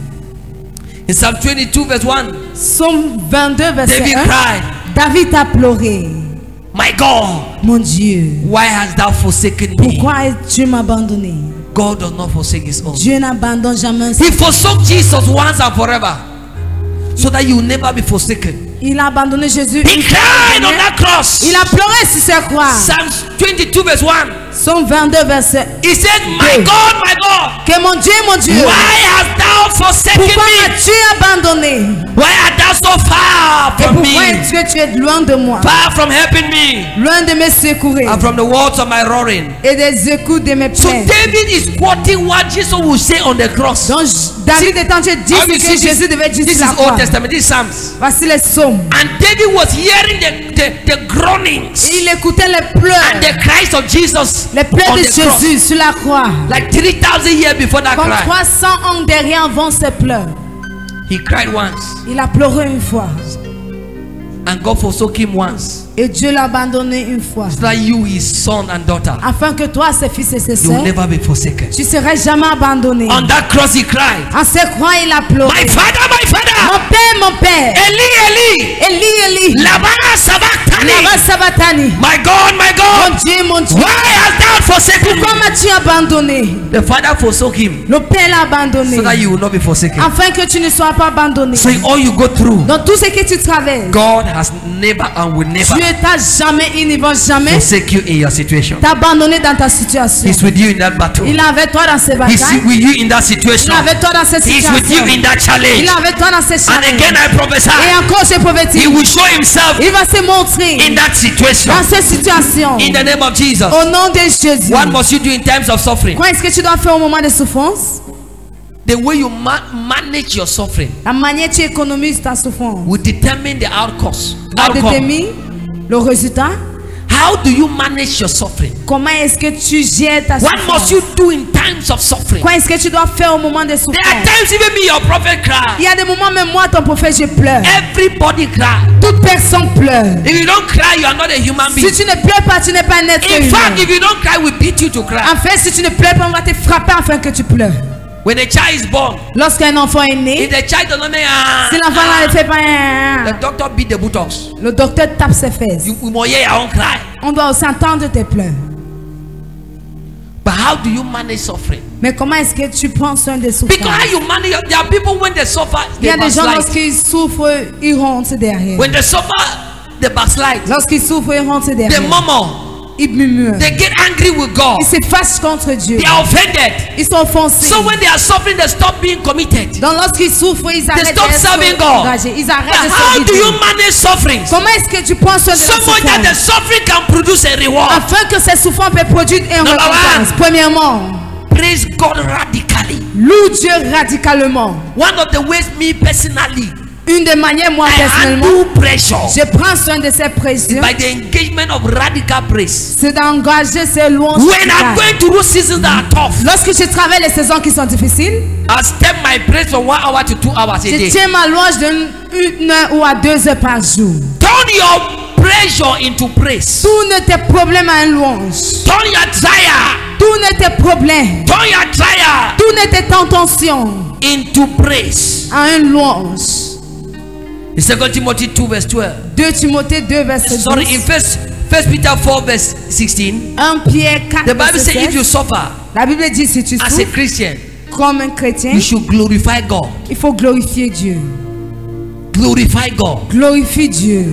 In Psalm twenty-two verse one, Psaume vingt-deux, verset David un. cried, David a pleuré. my God, Mon Dieu, why hast thou forsaken me? pourquoi Dieu m'a abandonné? God does not forsake his own. Dieu n'abandonne jamais. He forsook Jesus once and forever, so that you will never be forsaken. Il a abandonné Jésus. He une fois cried pour on toutes. that cross. Il a pleuré sur cette croix. Psalm twenty-two verse one. Psaume vingt-deux, verset He said, my deux. God, my God, Que mon Dieu, mon Dieu, why hast thou forsaken pourquoi me? m'as-tu abandonné? Why art thou so far Et from pourquoi me? est-ce que tu es loin de moi? Far from helping me, Loin de me secourir and from the words of my roaring. et des écoutes de mes So plaintes. David is quoting what Jesus will say on the cross. Donc David est en train de dire How ce you see que this? Jésus devait dire This sur la is croix. Old Testament, this is Psalms. Voici les psaumes. And David was hearing the, the, the groanings Il écoutait les pleurs, and the cries of Jesus les pleurs on de the cross. Jésus sur la croix. Like three thousand years before that Comme cry. trois cents ans derrière avant ses pleurs. He cried once, Il a pleuré une fois. and God forsook him once. Et Dieu l'a abandonné une fois. So that you, his son and daughter, Afin que toi, ses fils et ses you will sœurs, never be forsaken. tu serais jamais abandonné. On that cross he cried, En cette croix, il a pleuré. my father, my Mon father, père, mon père. Eli, Eli, Eli, Eli. lama sabachthani. Lava Sabatani. My God, my Mon God, Dieu, mon Dieu. why hast thou forsaken Pourquoi me? m'as-tu abandonné? The father forsook him Le père l'a abandonné. so that you will not be forsaken. Afin que tu ne sois pas abandonné. So in all you go through, Dans tout ce que tu traverses, God has never and will never Dieu t'a jamais, il ne va jamais forsake you in your situation. t'abandonner dans ta situation. He's with you in that battle. Il est avec toi dans ces He's batailles. with you in that Il situation. est avec toi dans ces He's with you situations. in that Il challenge. est avec toi dans ces And challenges. again I prophesy, Et encore je he prophétise. will show himself Il va se montrer in that situation. dans ces situations. In the name of Jesus. Au nom de Jésus. What must you do in times of suffering? Quoi est-ce que tu dois faire au moment de souffrance? The way you ma manage your suffering La manière dont tu économises ta souffrance will determine the outcomes. va Outcome. déterminer le résultat. How do you manage your suffering? Comment est-ce que tu gères ta What souffrance? must you do in times of suffering? Quoi est-ce que tu dois faire au moment de There are souffrance? times even me, your prophet, Il cry. y a des moments, même moi, ton prophète, je pleure. Everybody cry. Toute personne pleure. If you don't cry, you are not a human Si being. tu ne pleures pas, tu n'es pas un être In fact, humain. if you don't cry, we beat you to cry. En fait, si tu ne pleures pas, on va te frapper afin que tu pleures. When a child is born, Lorsqu'un enfant est né, if the child does not make ah, si l'enfant ah, ne fait pas un, the doctor beat the buttocks. le docteur tape ses fesses. You, you must hear your own cry. On doit aussi entendre tes pleurs. But how do you manage suffering? Mais comment est-ce que tu prends soin des Because souffrances? how you manage, your- there are people when they suffer, Il y they a des gens, backslide. lorsqu'ils souffrent, ils rentrent derrière. When they suffer, they backslide. Lorsqu'ils souffrent, ils rentrent They derrière. murmur. Ils murmurent. They get angry with God. Ils se fâchent contre Dieu. They are offended. Ils sont offensés. So when they are suffering, they stop being committed. Donc lorsqu'ils souffrent, ils arrêtent stop d'être serving God. engagés. Ils But arrêtent de how servir do Dieu. you manage suffering? Comment est-ce que tu prends soin de la So much that the souffrance? suffering can produce a reward. Afin que ces souffrances puissent produire un Number récompense. one. Premièrement, Praise God radically. loue Dieu radicalement. One of the ways me personally, Une des manières, moi I personnellement, handle pressure je prends soin de ces pressions. by the engagement of radical praise. C'est d'engager ces louanges. When I'm radicales. going through seasons that are tough, Lorsque je travaille les saisons qui sont difficiles, I step my praise from one hour to two hours a je day. tiens ma louange d'une une heure ou à deux heures par jour. Turn your pressure into praise. Tourne tes problèmes à une louange. Turn your trial, Tourne tes problèmes. turn your trial Tourne tes tentations into praise. à une louange. In Second Timothy two verse twelve. deux Timothée deux, verset Sorry, in douze. First First Peter four verse sixteen. un Pierre quatre, The Bible verset says if you seize. suffer La Bible dit si tu as a souffres Christian, comme un chrétien, you should glorify God. il faut glorifier Dieu. Glorify God. Glorifie Dieu.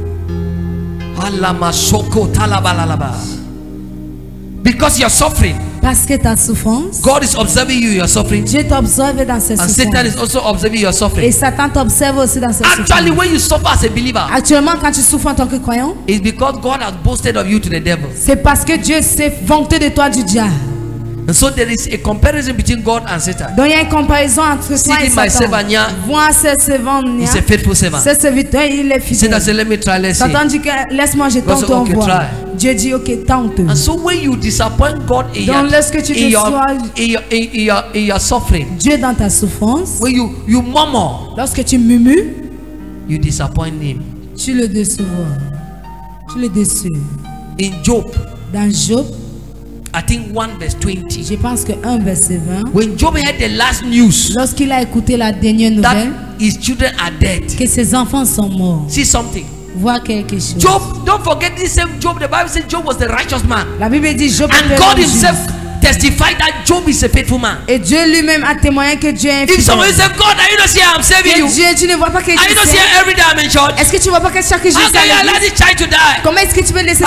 Alamasoko talabalalaba. Because you're suffering, Parce que ta souffrance, God is observing you, you're suffering, Dieu t'observe dans ses and Satan is souffrances. also observing your Et suffering. Satan t'observe aussi dans ses Actually, souffrances. when you suffer as a believer, Actuellement, quand tu souffres en tant que croyant, it's because God has boasted of you to the devil. c'est parce que Dieu s'est vanté de toi du diable. And so there is a comparison between God and Satan. Donc il y a une comparaison entre toi et Seeking my Satan. servant, yeah, Vois ce servant, he's a faithful servant. ce serviteur, il est Satan fidèle. said, let me try, let's see. Satan dit que laisse-moi, je God tente, said, on okay, voit. try. Dieu dit ok, tente. And so when you disappoint God in your, Donc, lorsque tu in your, déçois- in your, in in your, in your suffering, Dieu dans ta souffrance, when you, you murmur, lorsque tu murmures, you disappoint him. tu le déçois. Tu le déçus. In Job, Dans Job, I think one verse twenty. je pense que un verset vingt, When Job heard the last news lorsqu'il a écouté la dernière nouvelle, that his children are dead, que ses enfants sont morts, see something. vois quelque chose. Job, don't forget this same Job. The Bible says Job was the righteous man, La Bible dit Job and était God un juge. Himself testified that Job is a faithful man. Et Dieu lui-même a témoigné que Dieu est If somebody fidèle. says, God, are you not seeing I'm saving you? Que Dieu, tu ne vois pas que Are you Dieu not sait. seeing every day I'm in church? Est-ce que tu vois pas que chaque jour How c'est can you à allow l'église? this child to die? Comment est-ce que tu peux laisser How cet can you enfant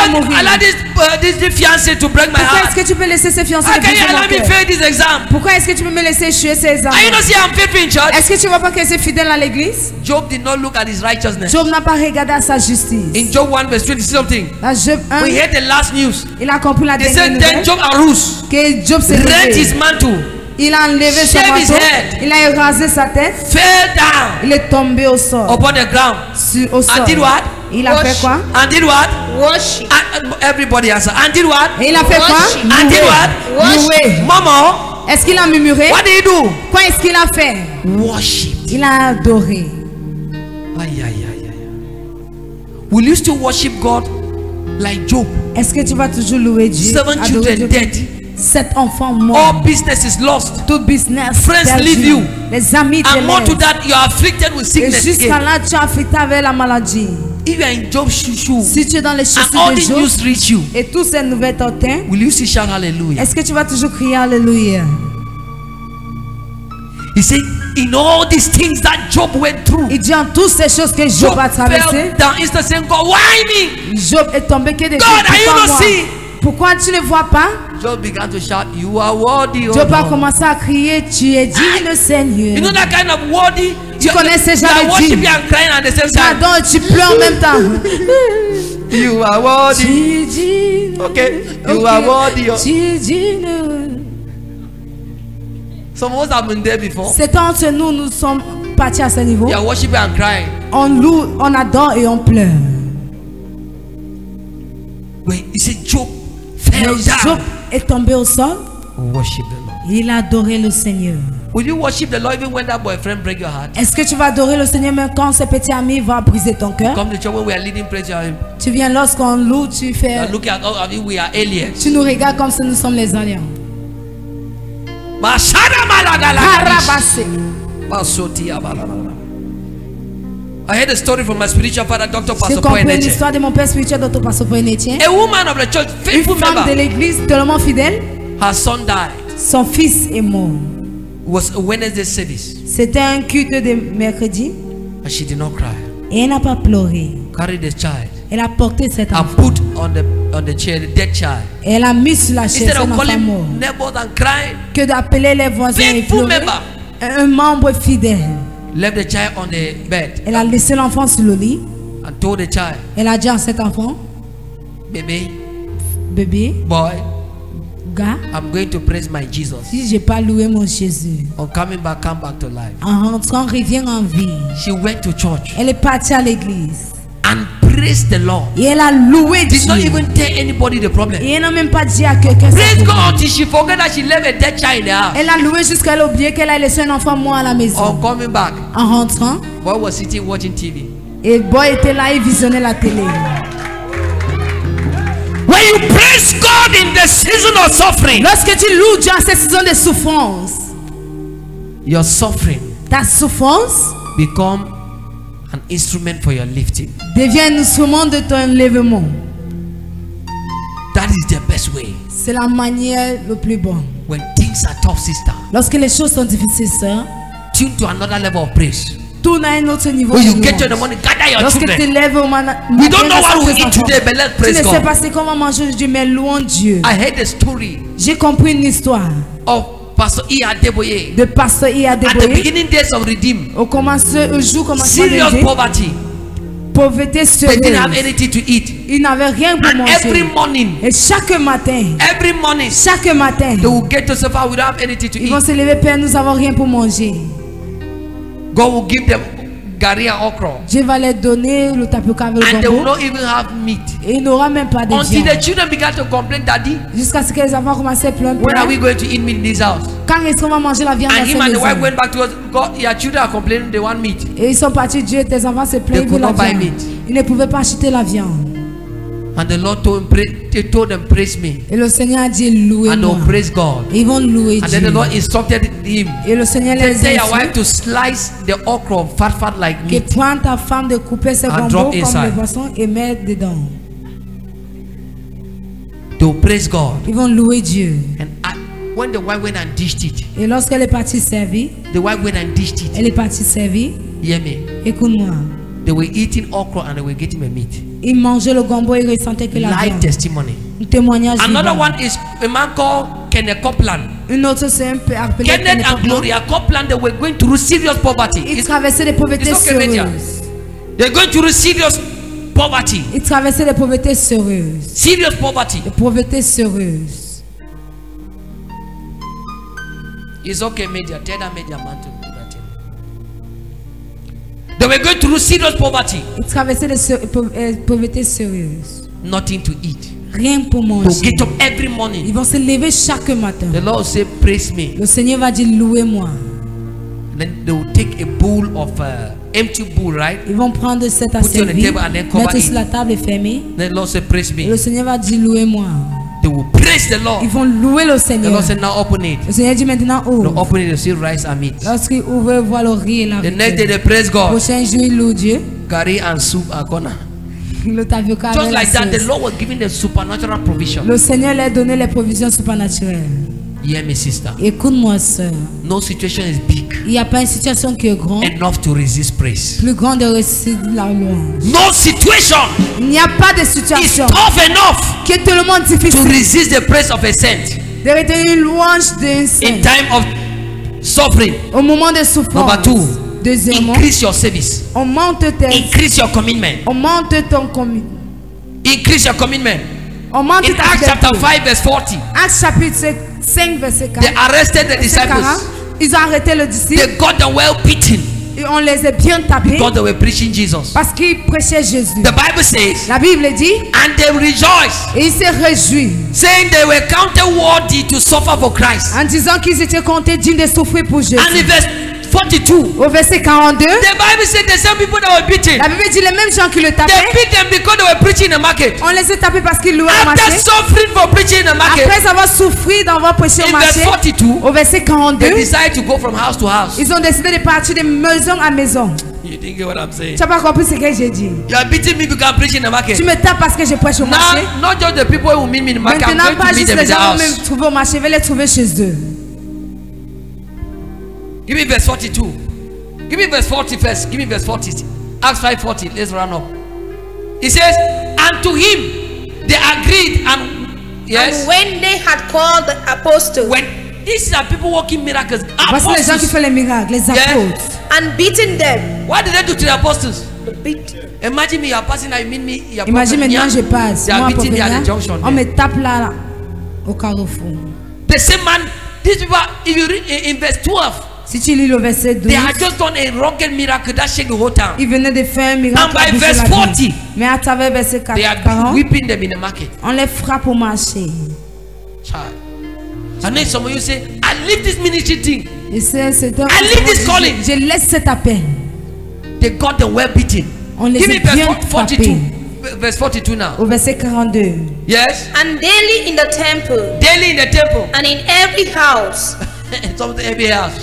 mourir? allow this, uh, this, this fiancé to break my Pourquoi heart? est-ce que tu peux laisser ces fiancés How de can you briser allow mon me cœur? fail this exam? Pourquoi est-ce que tu peux me laisser échouer ces examens? Are you not see I'm faithful in church? Est-ce que tu vois pas que c'est fidèle à l'église? Job did not look at his righteousness. Job n'a pas regardé à sa justice. In Job one verse twenty something, Dans Job un, we heard the last news. il a compris la They dernière said then nouvelle Job arose, que Job s'est rent his levé. mantle, Il a enlevé son Shave his manteau, head. il a rasé sa tête, fell down il est tombé au sol. upon the ground, Sur, au sol. and did what? Il a fait quoi? And did what? Worship. And, uh, everybody answer. And did what? Et il a fait quoi? Worship. And did Louer. what? Louer. Mama, Est-ce qu'il a murmuré? what did he do? Quoi est-ce qu'il a fait? Worship. Il a adoré. Ay, ay, ay, ay, ay. Will you still worship God like Job? Est-ce que tu vas toujours louer Dieu? Seven adorer children Dieu? dead. Sept enfants All morts. business is lost. Tout business Friends perdu. leave you. Les amis te And more to laissent. that, you are afflicted with Et sickness jusqu'à again. là, tu es affecté avec la maladie. If you are in Job's shoe Si tu es dans les and all chaussures de these Job news reach you, et tous ces nouvelles t'atteignent, will you still shout hallelujah? est-ce que tu vas toujours crier Alléluia? He said, in all these things that Job went through, Il dit en toutes ces choses que Job Job a traversées, fell down instead saying, God, why me? Job est tombé que des God, are you pourquoi not moi? seeing? Pourquoi tu ne vois pas? Job began to shout, you are worthy, oh Job a Lord. commencé à crier, tu es digne, Seigneur. You know that kind of worthy? Tu connais ces you gens are de worshiping digne. and crying at the same Tu time. adores et tu pleures en même temps. You are worthy. Tu es digne. Okay, you Ok. are worthy. oh. Tu es digne. Some of us have been there before. C'est entre nous, nous sommes partis à ce niveau. You are worshiping and crying. On loue, on adore et on pleure. Wait, he said Job fell Mais Job down. est tombé au sol. Worship the Lord. Il a adoré le Seigneur. Will you worship the Lord even when that boyfriend break your heart? Est-ce que tu vas adorer le Seigneur même quand ce petit ami va briser ton cœur? Come to church when we are leading praise to him. Tu viens lorsqu'on loue, tu You fais, are looking at all of you, we are aliens. tu nous regardes comme si nous sommes les aliens. Mashada malagala. Carabassé. Masoti abalala. I heard a story from my spiritual father, Doctor J'ai Pastor compris Poeneche. l'histoire de mon père spirituel, Docteur Pasteur Poeneche. A woman of the church, Une faithful femme de member, l'église tellement fidèle, her son died. son fils est mort. It was a Wednesday service, C'était un culte de mercredi and she did not cry. et elle n'a pas pleuré. Carried the child Elle a porté cet and enfant. put on the on the chair the dead child. Et elle a mis sur la chaise Instead un of enfant calling mort. neighbors and crying, Que d'appeler les voisins et faithful pleurer. member Un membre fidèle. left the child on the bed Elle a laissé l'enfant sur le lit. and told the child, Elle a dit à cet enfant, baby, bébé, boy, gars, I'm going to praise my Jesus. si j'ai pas loué mon Jésus, On coming back, come back to life. en rentrant, reviens en vie. She went to church Elle est partie à l'église. and praised the Lord. Et elle a loué Did not Dieu. even tell anybody the problem. Et elle n'a même pas dit à quelqu'un. Praise ça. God until she forget that she left a dead child in the house. Elle a loué jusqu'à elle a oublié qu'elle a laissé un enfant mort à la On maison. coming back, En rentrant, boy was sitting watching T V. et le boy était là, il visionnait la télé. When you praise God in the season of suffering, Lorsque tu loues Dieu en cette saison de souffrance, your suffering ta souffrance become an instrument for your lifting. devient un instrument de ton enlèvement. That is the best way. C'est la manière le plus bonne. When things are tough, sister, Lorsque les choses sont difficiles, sœur, tune to another level of praise. tourne à un autre niveau. When de you get to the louange. morning, gather your Lorsque tu children. lèves au matin, We don't know what we tes eat enfants. today, but let's Tu praise ne sais God. pas c'est comment manger aujourd'hui, mais louons Dieu. I heard the story J'ai compris une histoire of Pastor E. Adeboye de pasteur Ia at the Deboye. beginning days of Redeem. Au commencement, au jour commencement Serious de poverty. pauvreté They didn't have sérieuse. anything to eat. Ils n'avaient rien pour And every manger. morning, Et chaque matin, every morning, chaque matin, they will get to suffer without have anything to ils vont eat. se lever, Père, nous avons rien pour manger. God will give them gari and okra, Dieu va leur donner le tapioca avec and le they will gombo. not even have meat. Et il n'aura même pas de Until viande. the children began to complain, Daddy, Jusqu'à ce que les enfants commencent à pleurer. when are we going to eat meat in this house? Quand est-ce qu'on va manger la viande And dans him cette and the wife maison? went back to us. God, your children are complaining they want meat. Et ils sont partis, Dieu, tes enfants se They plaignent, ils could veulent la not buy viande. meat. Ils ne pouvaient pas acheter la viande. And the Lord told him, pray, they told them, praise me. Et le Seigneur a dit, And louez-moi. they'll praise God. Ils vont louer And then Dieu. the Lord instructed him, Et le Seigneur les tell your a wife to slice the okra fat fat like que meat. prends ta femme de couper ses And gombo drop comme inside. le poisson et mettre dedans. They'll praise God. Ils vont louer Dieu. And I, when the wife went and dished it, Et lorsqu'elle est partie servir, the wife went and dished it. elle est partie servir, Hear me. écoute-moi. They were eating okra and they were getting a meat. Il mangeait le gombo et ressentait que la Life viande. testimony. Un témoignage Another vivant. one is a man called Kenneth Copeland. Une autre c'est un peu appelé Kenneth Kenneth and Copeland. Gloria Copeland, they were going through serious poverty. Ils It's, traversaient des pauvretés it's okay, media. sérieuses. They're going through serious poverty. Ils traversaient des pauvretés sérieuses. Serious poverty. Des pauvretés sérieuses. It's okay, media. Tell that media man to do that thing. They were going through serious poverty. Ils traversaient des sé- pau- euh, pauvretés sérieuses. Nothing to eat. Rien pour To manger. get up every Ils morning. vont se lever chaque matin. The Lord say, praise me. Le Seigneur va dire louez-moi. Then they will take a bowl of uh, empty bowl, right? Ils vont prendre cette Put it on the assiette, table and then cover mettre it. sur la table et fermer. Then the Lord say, praise Et me. le Seigneur va dire louez-moi. They will praise the Lord. Ils vont louer le The Seigneur. Lord said, now open it. Le Seigneur dit maintenant No, ouvre. open it, you see rice and meat. Lorsqu'il ouvre, il voit le riz et la The next day viande. they praise God. Prochain jour, il loue Dieu. Curry and soup are gonna. Le avocat Just avec la like that, the sauce. Lord was giving them supernatural provision. Le Seigneur leur donnait les provisions supernaturelles. Hear me, sister. Écoute-moi, sœur. No situation is big Il n'y a pas une situation qui est grande, enough to resist praise. plus grande de réussir la louange. No situation Il n'y a pas de is situation tough enough qui est tellement to difficile resist the praise of a saint de retenir une louange d'un in saint. time of suffering. Au moment de souffrance. Number two, Deuxièmement, increase your service. on monte tes, Increase your commitment. on monte ton commis. Increase your commitment. On monte In ta Acts fidélité. chapter five, verse forty, Actes chapitre cinq, verset they quatre. arrested the Verset quarante. disciples. Ils ont arrêté le disciple They got them well beaten et on les a bien tapés because they were preaching Jesus. parce qu'ils prêchaient Jésus. The Bible says, La Bible dit, and they rejoiced, et ils se réjouissent saying they were counted worthy to suffer for Christ. en disant qu'ils étaient comptés dignes de souffrir pour Jésus. And in verse forty-two, Au verset quarante-deux, the Bible said the same people that were beaten, la Bible dit les mêmes gens qui le they tapaient, beat them because they were preaching in the market. on les a tapés parce qu'ils louaient au After marché. suffering for preaching in the market, Après avoir souffert d'avoir prêché au in verse marché, forty-two, au verset they quarante-deux, decided to go from house to house. ils ont décidé de partir de maison à maison. You think what I'm saying? Tu n'as pas compris ce que j'ai dit. You are beating me because I'm preaching in the market. Tu me tapes parce que je prêche au marché. Now, not just the people who meet me in the market, I'm Maintenant, going pas to meet juste them les in the gens qui house. me trouvent au marché, je vais les trouver chez eux. Give me verse forty-two. Give me verse forty first. Give me verse forty. Acts five forty. Let's run up. It says, and to him they agreed, and yes, And when they had called the apostles when these are people working miracles, Voici les gens qui apostles. font les miracles, les Yeah. apôtres. and beaten them, What did they do to the apostles? to beat Imagine me, you are passing, I mean me, you are Imagine maintenant, je passe. They are Moi, beating me at the Popenya, junction. on there. me tape là, au carrefour. The same man, these people, if you read in, in verse twelve, Si tu lis le verset douze, they had just done a rocket miracle that shake the whole town. il venait de faire un miracle. And by à bouger verse la ville. forty, Mais à travers verset They are quarante, whipping them in the market. on les frappe au marché. Child. And then some of you say, I leave this ministry thing. Et c'est c'est un- I leave this calling. Je laisse cet appel. They got them well beaten. On les Give me a verse bien fo- forty-two. frappés. Verse forty-two now. Au verset quarante-deux. Yes. and daily in the temple Daily in the temple. and in every house Some say every house.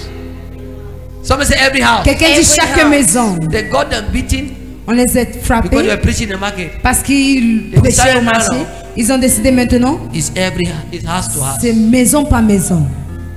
Some say every house. Quelqu'un dit Every chaque house. maison. They got them beaten On les a because they frappés were preaching in the market. parce qu'ils They prêchaient decided au marché. now. Ils ont décidé maintenant, It's every it's house to house. c'est maison par maison.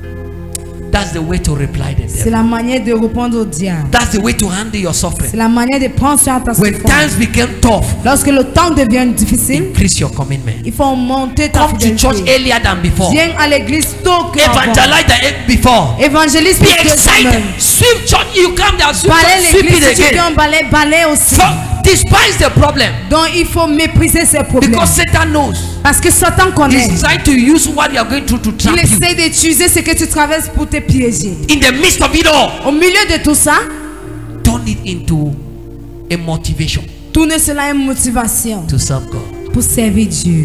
That's the way to reply to C'est them. la manière de répondre au diable. That's the way to handle your C'est suffering. la manière de prendre sur ta When souffrance. times became tough, Lorsque le temps devient difficile, increase your commitment. il faut monter ta Come to church fidélité. earlier than before. Viens à l'église tôt que avant. Evangelize than before. Évangélise Be plus que excited. toi-même. Sweep church. You come there. Sweep, Balai sweep l'église, it si tu again. viens balai, balai aussi. So, despise the problem. Donc il faut mépriser ces problèmes. Because Satan knows. Parce que Satan connaît. He's trying to use what you are going through to Il trap you. essaie d'utiliser ce que tu traverses pour te piéger. In the midst of it all, Au milieu de tout ça, turn it into a motivation tourne cela en motivation to serve God. pour servir Dieu.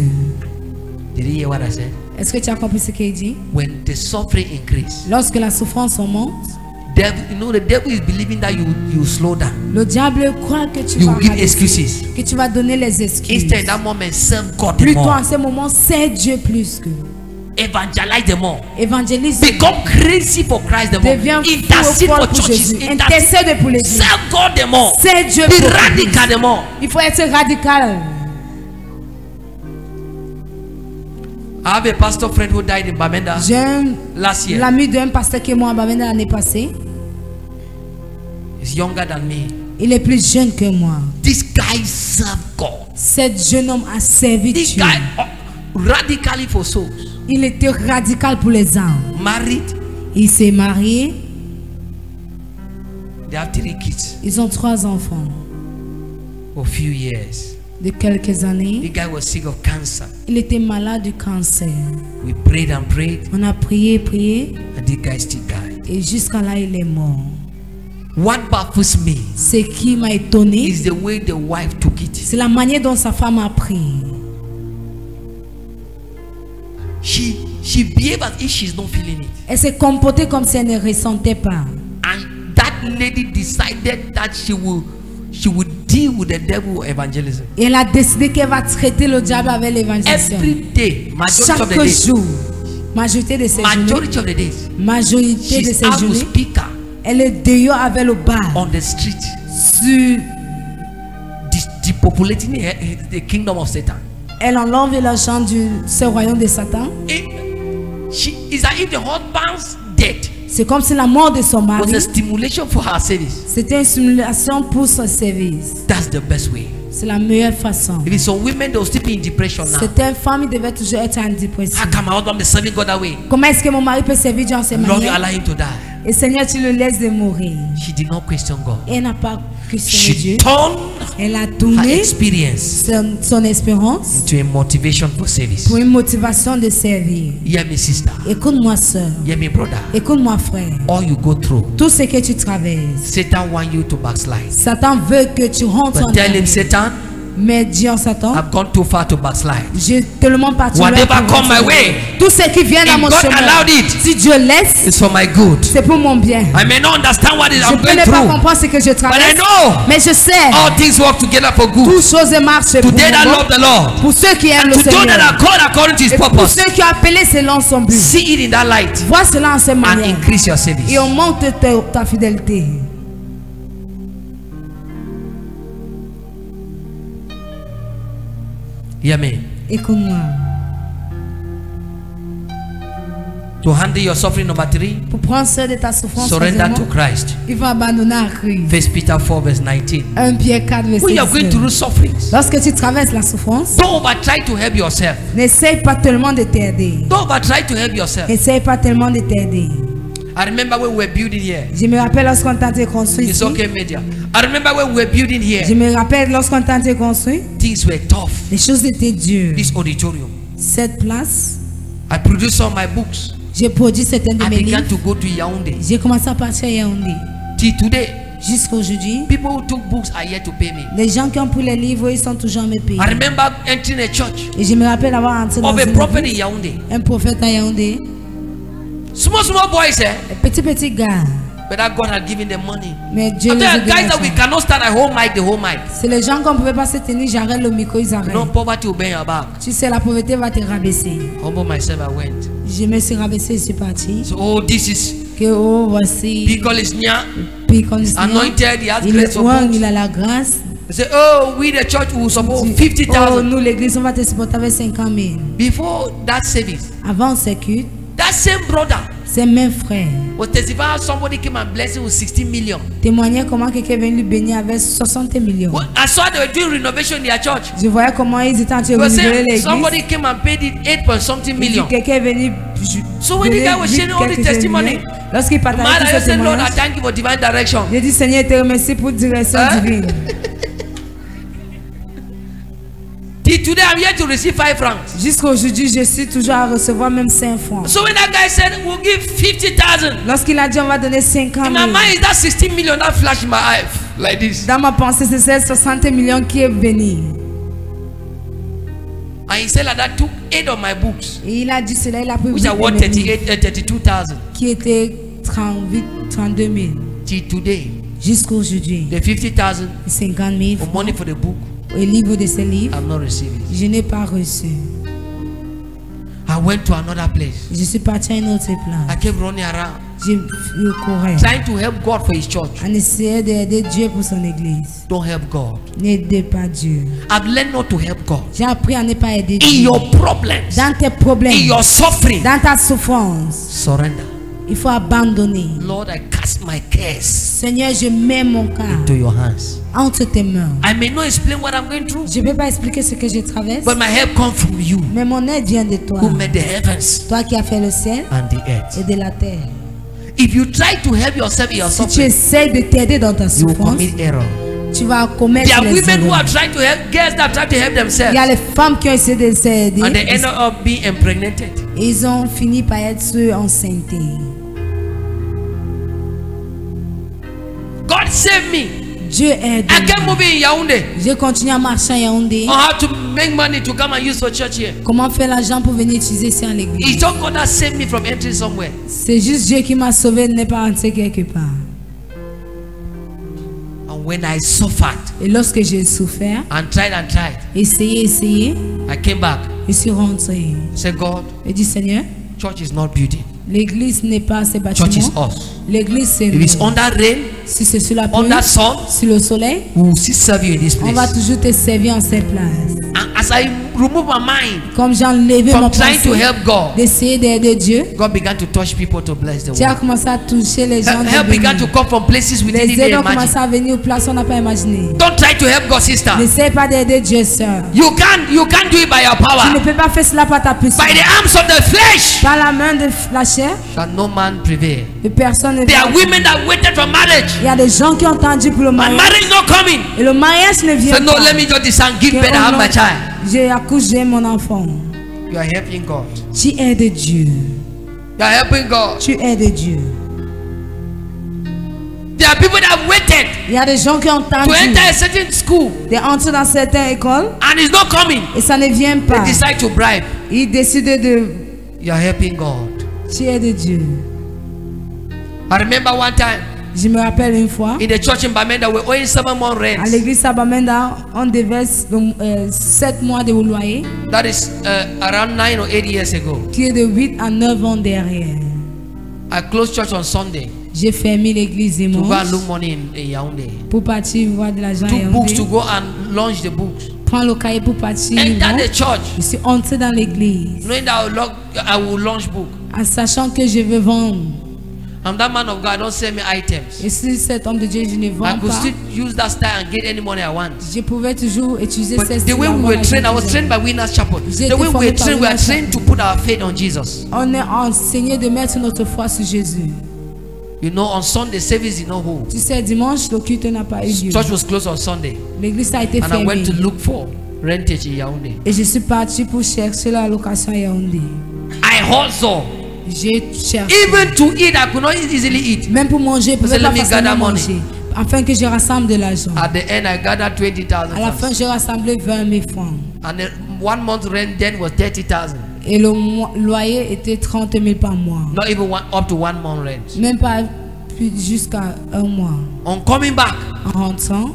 Did you hear what I said? Est-ce que tu as compris ce qu'il dit? When the suffering increase, Lorsque la souffrance augmente, devil, you know the devil is believing that you you slow down. le diable croit que tu You vas give ralentir, excuses. que tu vas donner les excuses. Instead, in that moment, serve God the Plutôt more. en ce moment, c'est Dieu plus que. Evangelize the more. Évangélise. Become crazy for Christ the more. Deviens fou Intercede au for pour churches. Jésus. Intercede. Intercède pour l'église. Serve God the more. C'est Dieu Be pour radical the more. Il faut être radical. I have a pastor friend who died in Bamenda J'ai un- last year. l'ami d'un pasteur qui est mort à Bamenda l'année passée. He's younger than me. Il est plus jeune que moi. This guy served God. Cet jeune homme a servi This Dieu. guy uh, radically for souls. Il était radical pour les âmes. Married. Il s'est marié. They have three kids Ils ont trois enfants. for a few years. De quelques The années, guy was sick of cancer. il était malade du cancer. We prayed and prayed, On a prié, prié, and the guy still died. et jusqu'à là, il est mort. What baffles me Ce qui m'a étonné, is the way the wife took it. c'est la manière dont sa femme a pris. She she behaved as if she's not feeling it. Elle s'est comportée comme si elle ne ressentait pas. And that lady decided that she will she would deal with the devil evangelism. Et elle a décidé qu'elle va traiter le diable avec l'évangélisation. Every day, majority of the Chaque days, jour, majorité de ces journées, majority of the days, majorité de she's ces out with journées, speaker elle est dehors avec le bar, on the street, sur, de- depopulating the, the kingdom of Satan. elle enlève l'argent du ce royaume de Satan. It, she is as if the husband's death C'est comme si la mort de son was mari, a stimulation for her service. c'était une simulation pour son service. That's the best way. C'est la meilleure façon. If it's some women, they'll still be in depression now. C'était une femme, il devait toujours être en dépression. How come my husband is serving God that way? Comment est-ce que mon mari peut servir Dieu en ces Lord, you manières? allow him to die. Et Seigneur, tu le laisses de mourir. She did not question God. Elle n'a pas questionné She Dieu. turned Elle a her tourné experience son, son espérance into a motivation for service. pour une motivation de servir. Hear me, sister. Écoute-moi, soeur. Hear me, brother. Écoute-moi, frère. All you go through, Tout ce que tu traverses, Satan wants you to backslide. Satan veut que tu rentres en But tell him, arrière. Satan, Mais dis en Satan, I've gone too far to backslide. j'ai tellement parti. Whatever loin pour come my rentrer. way, Tout ce qui vient dans if mon God chemin, allowed it, si Dieu laisse, it's for my good. c'est pour mon bien. I may not understand what it is Je I'm peux going ne pas through, comprendre ce que je but I traverse, know mais je sais, all things work together for good. toutes choses marchent pour, To them that mon love bon. the Lord, Pour ceux qui aiment and le to those that Seigneur, are called according to His et pour purpose. ceux qui ont appelé selon son but. See it in that light Vois cela en ces and manières increase your service. et augmente ta, ta fidélité. Hear me. Écoute-moi. To handle your suffering, number three, Pour prendre soin de ta souffrance, surrender to troisièmement, Christ. il faut abandonner à Christ. First Peter four verse nineteen. un Pierre quatre, verset When you are going through dix-neuf. sufferings, Lorsque tu traverses la souffrance, don't over try to help yourself. n'essaye pas tellement de t'aider. Don't over try to help yourself. N'essaye pas tellement de t'aider. I remember when we were building here. Je me rappelle lorsqu'on tentait de construire It's ici. okay, media. I remember when we were building Je here. me rappelle lorsqu'on tentait de construire. Things were tough. Les choses étaient dures. This auditorium. Cette place, I produced some of my books. j'ai produit certains de I mes began livres. to go to Yaoundé. J'ai commencé à partir à Yaoundé. Till today, Jusqu'à aujourd'hui, people who took books are yet to pay me. les gens qui ont pris les livres, ils sont toujours à me payer. I remember entering a church Et je me rappelle avoir entré dans of a une prophet église, in Yaoundé. un prophète à Yaoundé. Small, small boys, eh? Un petit, petit gars. But that God had given them money. Mais Dieu And les there a are donné guys that we l'argent. cannot stand at home mic, the whole mic. C'est les gens qu'on ne pouvait pas se tenir, j'arrête le micro, ils arrêtent. No poverty will bend your back. Tu sais, la pauvreté va te rabaisser. Humble myself, I went. Je me suis rabaissé, je suis parti. So, oh, this is Que oh, voici. because it's near, Puis comme il anointed, he has il grace est for loin, books. il a la grâce. They say, oh, we the church will support fifty Oh, thousand. nous l'église, on va te supporter avec cinquante mille. Before that service, Avant ce culte, that same brother ses mêmes frères was testifying how somebody came and blessed him with sixteen million. témoignaient comment quelqu'un est venu lui bénir avec soixante millions. Well, I saw they were doing renovation in their church. Je voyais comment ils étaient en train They de were renouveler saying l'église. somebody came and paid it eight point something Et puis million. quelqu'un est venu. ju- So when the donner guy was vite sharing all the quelques testimony, millions. Lorsqu'il Man, partageait I tous just ses said, Lord, I témoignages, thank you for divine direction. j'ai dit Seigneur, je te remercie pour direction Hein? divine. Till today, I'm here to receive five francs. Jusqu'à aujourd'hui, je suis toujours à recevoir même cinq francs. So when that guy said, we'll give fifty thousand, Lorsqu'il a dit on va donner cinquante in my mille, mind is that sixteen million that flashed in my eye like this. dans ma pensée, c'est ces soixante millions qui est venu. And he said like that took eight of my books, Et il a dit cela, il a pris which huit are de worth mes livres, thirty-eight, uh, thirty-two thousand. qui étaient trente-huit, trente-deux mille. Till today, Jusqu'à aujourd'hui, the fifty thousand cinquante mille for money for the book, au livre de ces livres, I'm not receiving. je n'ai pas reçu. I went to another place. Je suis parti à une autre I place. kept running around, Je, je courais trying to help God for His church. en essayant d'aider Dieu pour son église. Don't help God. N'aidez pas Dieu. I've learned not to help God. J'ai appris à ne pas aider In Dieu. your problems, Dans tes problèmes, in your suffering, dans ta souffrance, surrender. Il faut abandonner. Lord, I cast my cares Seigneur, je mets mon cas into your hands. entre tes mains. I may not explain what I'm going through, Je ne peux pas expliquer ce que je traverse, but my help comes from you, mais mon aide vient de toi. who made the heavens Toi qui as fait le ciel and the earth. et de la terre. If you try to help yourself in your Si tu suffering, essaies de t'aider dans ta you will souffrance, commit error. tu vas There commettre are les women who erreurs. are trying to help, girls that try to help Il y a themselves, les femmes qui ont essayé de s'aider. and they end up being impregnated. Ils ont fini par être ceux enceintes. God save me. Dieu aide. I kept moving in Yaoundé J'ai continué à marcher à Yaoundé. on how to make money to come and use for church here. Comment faire l'argent pour venir utiliser ça à It's l'église? not God that saved me from entering somewhere. C'est juste Dieu qui m'a sauvé de ne pas entrer quelque part. And when I suffered Et lorsque j'ai souffert, and tried and tried, essayé, essayé, I came back. je suis rentré. I said, God, Je dis Seigneur, church is not building. l'église n'est pas ces Church is bâtiments. us. L'église c'est If it's nous. under rain, Si c'est sur la pluie, under sun, sur le soleil, we will still serve you in this on va place. toujours te servir en cette place. And as I remove my mind Comme j'ai enlevé from mon trying to pensée help God, d'essayer d'aider Dieu, God began to touch people to bless the Dieu a world. commencé à toucher les gens. Help, de help began to bénir. come from places we didn't Les even aides ont commencé imagine. à venir aux places où on n'a pas imaginé. Don't try to help God, sister. N'essaie pas d'aider Dieu, sœur. You can't, you can't do it by your Tu ne power. peux pas faire cela par ta puissance. By the arms of the flesh Par la main de la chair, shall no man prevail. de personne ne There are peut. women that waited for marriage. Il y a des gens qui ont attendu pour le My mariage. marriage is not coming. Et le mariage ne vient So no, pas. let me just descend, give Que, birth and oh have non, my child. j'ai accouché mon enfant. You are helping God. Tu aides Dieu. You are helping God. Tu aides Dieu. There are people that have waited Il y a des gens qui ont to attendu enter a certain school d'entrer dans certaines écoles and it's not coming. et ça ne vient They pas. decide to bribe. Ils décident de. You are helping God. Tu aides Dieu. I remember one time Je me rappelle une fois, in the church in Bamenda, we were owing seven months à rent. l'église Sabamenda, on devait euh, sept mois de loyer, That is uh, around nine or eight years ago. qui est de huit à neuf ans derrière. I closed church on Sunday J'ai fermé l'église to go and dimanche look money in, in Yaoundé. pour partir voir de l'argent à Took books to Yaoundé. go and launch the books. Prends le cahier pour partir. Enter non? the church, Je suis entré dans l'église knowing that I will, log, I will launch book. en sachant que je veux vendre. I'm that man of God. Don't sell me items. Et si cet homme de Dieu, je ne I vends could pas, still use that style and get any money I want. je pouvais toujours utiliser But cette the way we were trained, I was trained by Winners Chapel. J'ai The way été we formé were par trained, we are Winners trained to put our faith on Jesus. On est enseigné de mettre notre foi sur Jésus. You know, on Sunday service did not hold. Tu sais, dimanche, le culte n'a pas eu lieu. Church was closed on Sunday, L'église a été and I went fermée. to look for rentage in Yaoundé. Et je suis parti pour chercher la location à Yaoundé. I also, J'ai cherché. even to eat, I could not easily eat. Même pour manger, je ne pouvais Let pas me facilement gather money. manger. Afin que je rassemble de l'argent. At the end, I gathered twenty thousand. À la fin, j'ai rassemblé vingt mille francs. And the one month rent then was thirty thousand. Et le mois- loyer était trente mille par mois. Not even one, up to one month rent. Même pas plus- jusqu'à un mois. On coming back, En rentrant,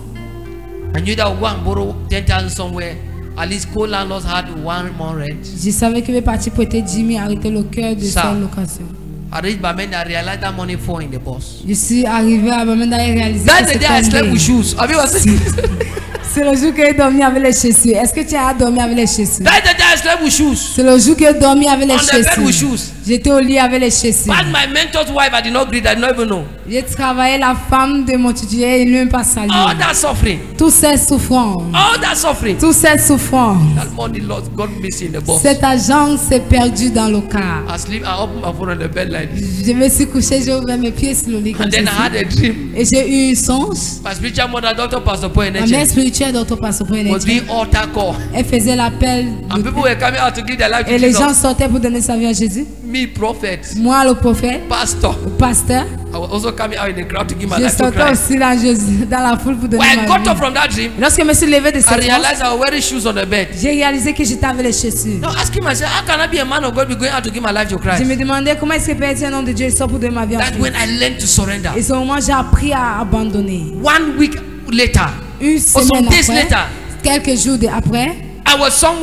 I knew that I would go and borrow ten thousand somewhere. At least co-landlords had one month rent. je savais que je vais partir pour être dix mille, arrêter le cœur de Ça. cette location. I reached Bamenda, I realized that money fall in the bus. Je suis arrivé à Bamenda et réalisé That's que the day I c'est slept tombé. with shoes. Have you ever seen this? C'est le jour que j'ai dormi avec les chaussures. Est-ce que tu as dormi avec les chaussures? That's the day I slept with shoes. C'est le jour que j'ai dormi avec les On the bed with chaussures. shoes. J'étais au lit avec les chaussures. But my mentor's wife, I did not greet, I did not even know. J'ai travaillé la femme de mon tuteur et il ne m'a pas salué. All that suffering, Tous ces souffrances. all that suffering, Tous ces souffrances. that money lost, got missing in the bus. Cet argent s'est perdu dans le car. I sleep, I opened my phone on the bed like this. Je me suis couché, j'ai ouvert mes pieds sur le lit comme And then I ceci. had a dream. Et j'ai eu une songe. My spiritual mother, Doctor Pastor Paul Ma mère Eneche, spirituelle d'autre passe pour was being altar call. Elle faisait l'appel. And de- people were coming out to give their life to Et les gens Jesus. sortaient pour donner sa vie à Jésus. Me, prophet, Moi, le prophète, pastor, le pasteur, I was also coming out in the crowd to give my je life to sortais Christ. aussi dans, Jésus, dans la foule pour donner When I ma got up vie. from that dream, Lorsque je me suis levé de I cette transe, realized I was wearing shoes on the bed. j'ai réalisé que j'étais avec les chaussures. Now asking myself, how can I be a man of God be going out to give my life to Je Christ? me demandais comment est-ce que peut être un homme de Dieu sort pour donner ma vie à That's Christ. when I learned to surrender. Et ce moment, j'ai appris à abandonner. One week later, Une some semaine days après, later, quelques jours de- après, I was somewhere.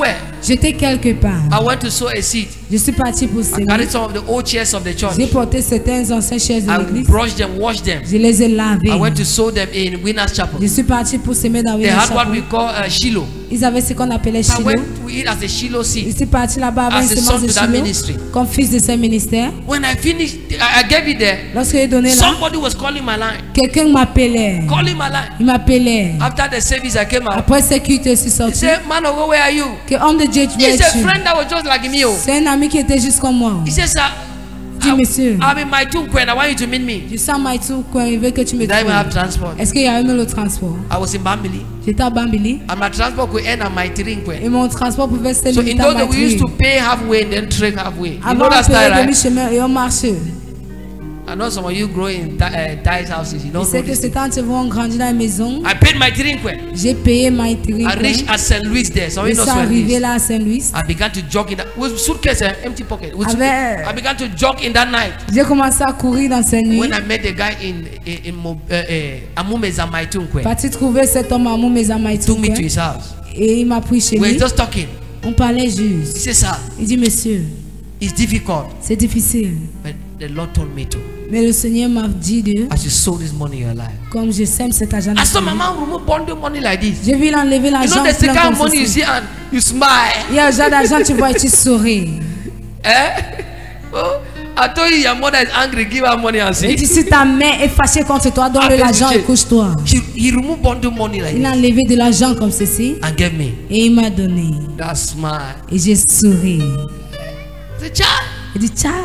J'étais quelque part. I went to sow a seed. Je suis parti pour I semer. carried some of the old chairs of the J'ai church. porté certains anciens chaises de I l'église. brushed them, washed them. Je les ai lavés. I went to sow them in Winners Chapel. Je suis parti pour semer dans They Winner had what Chapel. we call uh, Shiloh. Ils avaient ce qu'on appelait I Shiloh. went to it as a Shiloh Je seed. suis parti là-bas avec As a une son semence de to that Shiloh ministry. comme fils de ce ministère. When I finished, I I gave it there. Lorsque j'ai donné là, Somebody was calling my line. quelqu'un m'appelait. Calling my line. Il m'appelait. After the service, I came out. Après ce culte, je suis He sorti. said, "Man of God, where are you?" Que homme de Dieu, tu He's a es-tu? friend that was just like me. Oh. C'est un ami qui était juste comme moi. He says, "Sir, Dis, monsieur, I'm in my two and I want you to meet me." je sens Maïtou quand il veut que tu me Did I even have trouves. transport? Est-ce qu'il y a même le transport? I was in Bambili, J'étais à Bambili and my transport could end at my Tirinkwe. et mon transport pouvait se So in limiter à those days, we used Maïtou. to pay halfway and then trek halfway. You Avant, know on that style, payait right? demi-chemin et on marchait. I know some of you grow in Thai's houses. You Je don't sais know que this. c'est quand ils vont grandir dans la maison. I paid my Tirinkwe. J'ai payé Maïtiri. I reached at Saint Louis there. Some of Je you know suis Saint arrivé Louis. là à Saint-Louis. I began to jog in that with suitcase and empty pocket. With Avec- suitcase. I began to jog in that night. J'ai commencé à courir dans cette nuit. When I met the guy in in, in Mo- uh, uh, Amumeza Maitunkwe, Parti trouver cet homme à Moumeza Maïtou. took me to his house. Et il m'a pris chez We were lui. just talking. On parlait He juste. said, "Sir, Il dit, monsieur, it's difficult, c'est difficile. but the Lord told me to. Mais le Seigneur m'a dit de, As you sow this money in your life." comme je sème cet argent. I saw my man remove bundle money like this. J'ai vu il enlever You l'argent. know, there's the plein kind comme of money you ceci. see and you smile. Il y a un genre d'argent, tu vois et tu souris. Eh? Oh, I told you your mother is angry. Give her money and Il see. dit, si ta mère est fâchée contre toi, donne-le Appelle l'argent et Michel. couche-toi. He, he removed bundle money like Il a this enlevé de l'argent comme ceci and gave me et il m'a donné. that smile. Et j'ai souri. The child. Il dit, Tchai,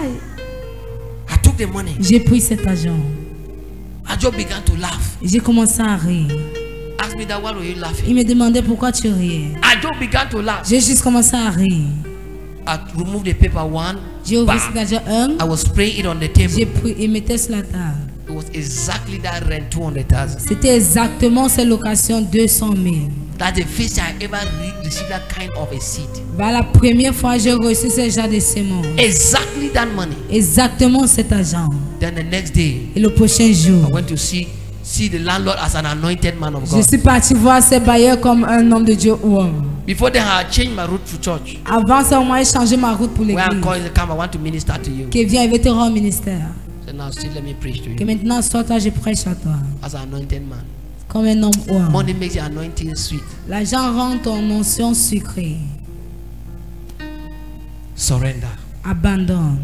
I took the money. j'ai pris cet argent. I just began to laugh. J'ai commencé à rire. Ask me that, why were you Il laughing? me demandait pourquoi tu riais. I just began to laugh. J'ai juste commencé à rire. I removed the paper one. J'ai ouvert Bam. cet argent un. I was spraying it on the J'ai table. pris et mettais sur la table. It was exactly that rent two hundred thousand. C'était exactement cette location deux cent mille. That's the first time I ever re- received that kind of a seed. Bah, la première fois j'ai reçu ce genre de semences. Exactly that money. Exactement cet argent. Then the next day, Et le prochain I jour, went to see see the landlord as an anointed man of je God. suis parti voir ces bailleurs comme un homme de Dieu ou homme. Before then, I had changed my route to church. Avant ça, on m'a changé ma route pour Where I'm l'église. calling, come, I want to minister to you. Qui vient, il veut te rendre au ministère. So now, still let me preach to Que you maintenant, soit toi, je prêche à toi. as an anointed man. Comme un homme ou homme. Money makes the anointing sweet. L'argent rend ton notion sucrée. Surrender. Abandonne.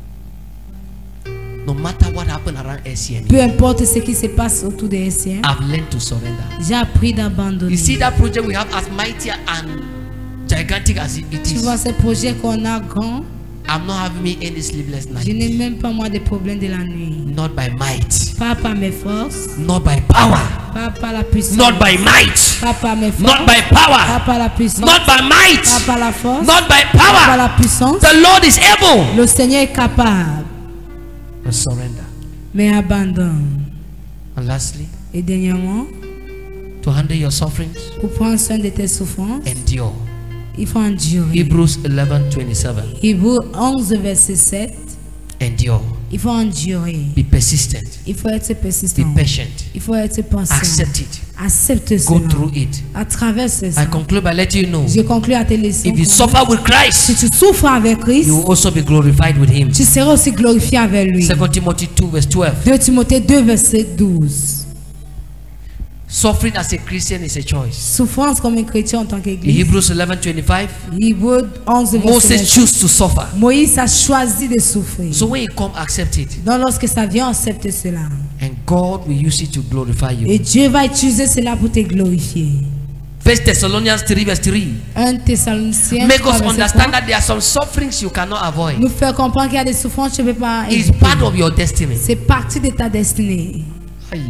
No matter what happened around S C N, Peu importe ce qui se passe autour des Haïtiens, I've learned to surrender. j'ai appris d'abandonner. You see that project we have, as mighty and gigantic as it it Tu vois is, ce projet qu'on a grand, I'm not having me any sleepless je n'ai night. même pas moi des problèmes de la nuit. Not by might, Pas par mes forces, not by power, pas par la puissance. not by might, Pas par mes forces, not by pas power, par la puissance. not by Pas might, par la force, not by pas par power. la puissance. The Lord is able. Le Seigneur est capable, But surrender. mais abandonne. And lastly, Et dernièrement, to handle your sufferings, pour prendre soin de tes souffrances, endure. il faut endurer. Hebrews eleven twenty-seven. Hébreux onze, verset sept, Endure. il faut endurer. Be persistent. Il faut être Be persistant. patient. Il faut être patient. Accept it. Accepte Go cela. through it. À travers I ça, conclude by letting you know, je conclus à te laisser. if you suffer with Si Christ, tu souffres avec Christ, you will also be glorified with Him. tu seras aussi glorifié avec lui. Second Timothy two verse twelve. deux Timothée deux, verset douze. Suffering as a Christian is a choice. Souffrance comme un chrétien en tant In qu'église. Hebrews eleven twenty-five, Hébreux onze, verset Moses vingt. chose to suffer. Moïse a choisi de souffrir. So when you come, accept it. Donc lorsque ça vient, accepte cela. And God will use it to glorify Et you. Dieu va utiliser cela pour te glorifier. First Thessalonians three verse three. un Thessaloniciens Make trois, us verset understand trois, that there are some sufferings you cannot avoid. nous fait comprendre qu'il y a des souffrances que tu ne peux pas It's éviter. part of your destiny. C'est partie de ta destinée. Aye.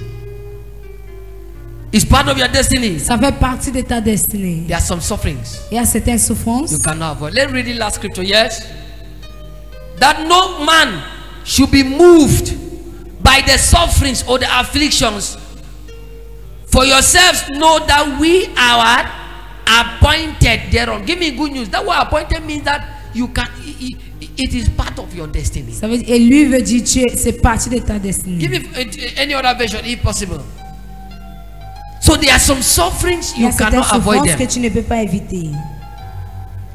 It's part of your destiny. Ça fait partie de ta destinée. There are some sufferings Il y a certaines souffrances. you cannot avoid. Let's read the last scripture. Yes. That no man should be moved by the sufferings or the afflictions. For yourselves know that we are appointed thereon. Give me good news. That word appointed means that you can. It, it, it is part of your destiny. Ça veut dire, et lui veut dire tu es- c'est partie de ta destinée. Give me uh, any other version if possible. So there are some sufferings Il y you a certaines cannot avoid souffrances que them. tu ne peux pas éviter.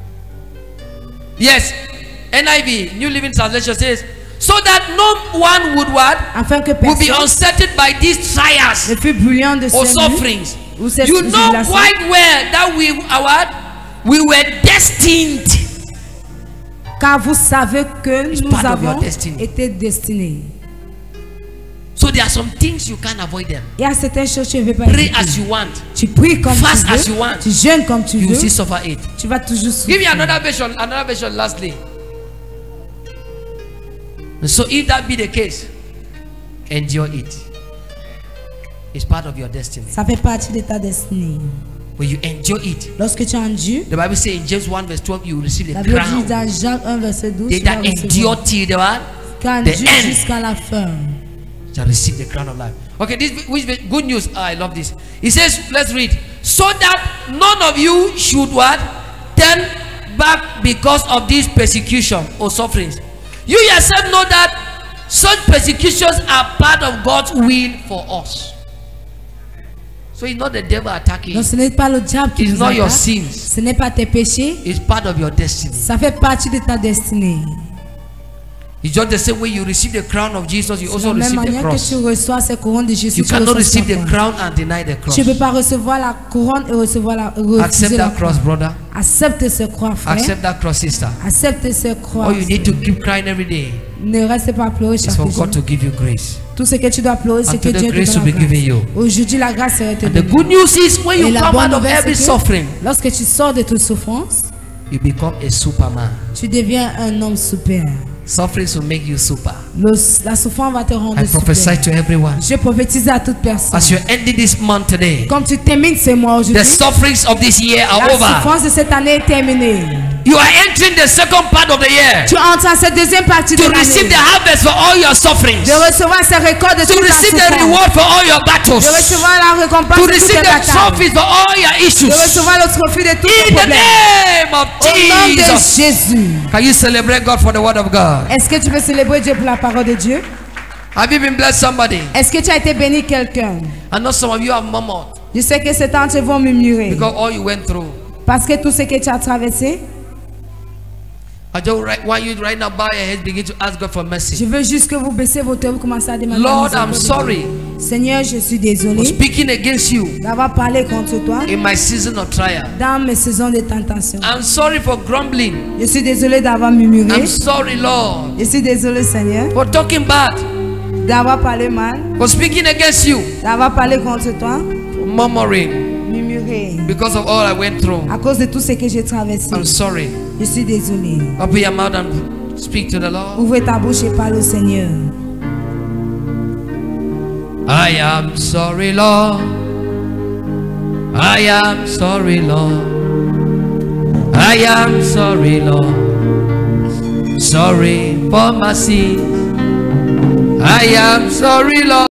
Yes, N I V, New Living Translation says, so that no one would what? Afin que Will be personne unsettled by these trials ne fut brûlant de or ce sufferings. ou cette You know tribulation. quite well that we are what? We were destined. Car vous savez que It's nous part of your avons destiny. été destinés. So there are some things you can't avoid them. Il y a certaines choses que tu ne veux pas Pray éviter. as you want. Tu pries comme Fast tu as veux. you want. Tu jeûnes comme tu You veux. will still suffer it. Tu vas toujours Give me souffrir. another version, another version lastly. And so if that be the case, endure it. It's part of your destiny. Ça fait partie de ta destinée. When you endure it, Lorsque tu endures, the Bible says in James one verse twelve, you will receive la the Bible dit crown. dans Jean un verset douze, They tu vas that recevoir. endure till the what? Qui endure the end. jusqu'à la fin. Shall receive the crown of life. Okay, this which good news. Ah, I love this. It says, let's read. So that none of you should what? Turn back because of this persecution or sufferings. You yourself know that such persecutions are part of God's will for us. So it's not the devil attacking Donc you. ce n'est pas le diable qui It's vous not your attaque. sins. Ce n'est pas tes péchés. It's part of your destiny. Ça fait partie de ta destinée. It's just the same way you receive the crown of Jesus, you De also la même receive the manière que cross. tu reçois ces couronnes de Jésus, You tu cannot reçois receive cette the couronne. crown and deny the cross. Tu ne peux pas recevoir la couronne et recevoir la refuser Accept la that cross, couronne. brother. Accepte ce croix, frère. Accept that cross, sister. Accepte ce croix. All you need to keep crying every day Ne reste pas à pleurer is chaque for jour. God to give you grace. Tout ce que tu dois pleurer, c'est And que to the Dieu te grace donne will la be given you. grâce. Aujourd'hui, la grâce serait te And the donnée. good news is when Et you la come bonne out of nouvelle, every c'est que suffering, lorsque tu sors de toute souffrance, you become a superman. tu deviens un homme super. Sufferings will make you super. Le- la souffrance va te rendre I prophesy super. to everyone. Je prophétise à toute personne. As you're ending this month today, Comme tu termines ce mois the aujourd'hui, sufferings of this year are la over. souffrance de cette année est terminée. You are entering the second part of the year Tu entres à cette deuxième partie de to receive l'année. the harvest for all your sufferings, De recevoir ces récoltes de to toute ta receive the souffrance. reward for all your De battles, recevoir la récompense to de toutes receive tes the batailles. trophies for all your issues. De recevoir le trophée de tous In tes the problèmes. name of Au nom de Jesus. Jésus. Can you celebrate God for the word of God? Est-ce que tu veux célébrer Dieu pour la parole de Dieu? Have you been blessed somebody? Est-ce que tu as été béni quelqu'un? I know some of you have murmured Je sais que certains d'entre vous vont murmurer. because all you went through. Parce que tout ce que tu as traversé, I just right, want you to right now bow your heads, begin to ask God for je mercy. veux juste que vous baissez vos têtes, vous commencez à demander. Lord, la I'm miséricorde de sorry Dieu. Seigneur, je suis for désolé speaking against you d'avoir parlé contre toi in my season of trial. dans mes saisons de tentation. I'm sorry for grumbling. Je suis désolé d'avoir murmuré. I'm sorry, Lord, Je suis désolé, Seigneur, for talking bad, d'avoir parlé mal, for speaking against you, d'avoir parlé contre toi, for murmuring murmurer. because of all I went through. À cause de tout ce que j'ai traversé, I'm sorry. je suis désolé. Open your mouth and speak to the Lord. Ouvrez ta bouche et parle au Seigneur. I am sorry, Lord. I am sorry, Lord. I am sorry, Lord. Sorry for my sins. I am sorry, Lord.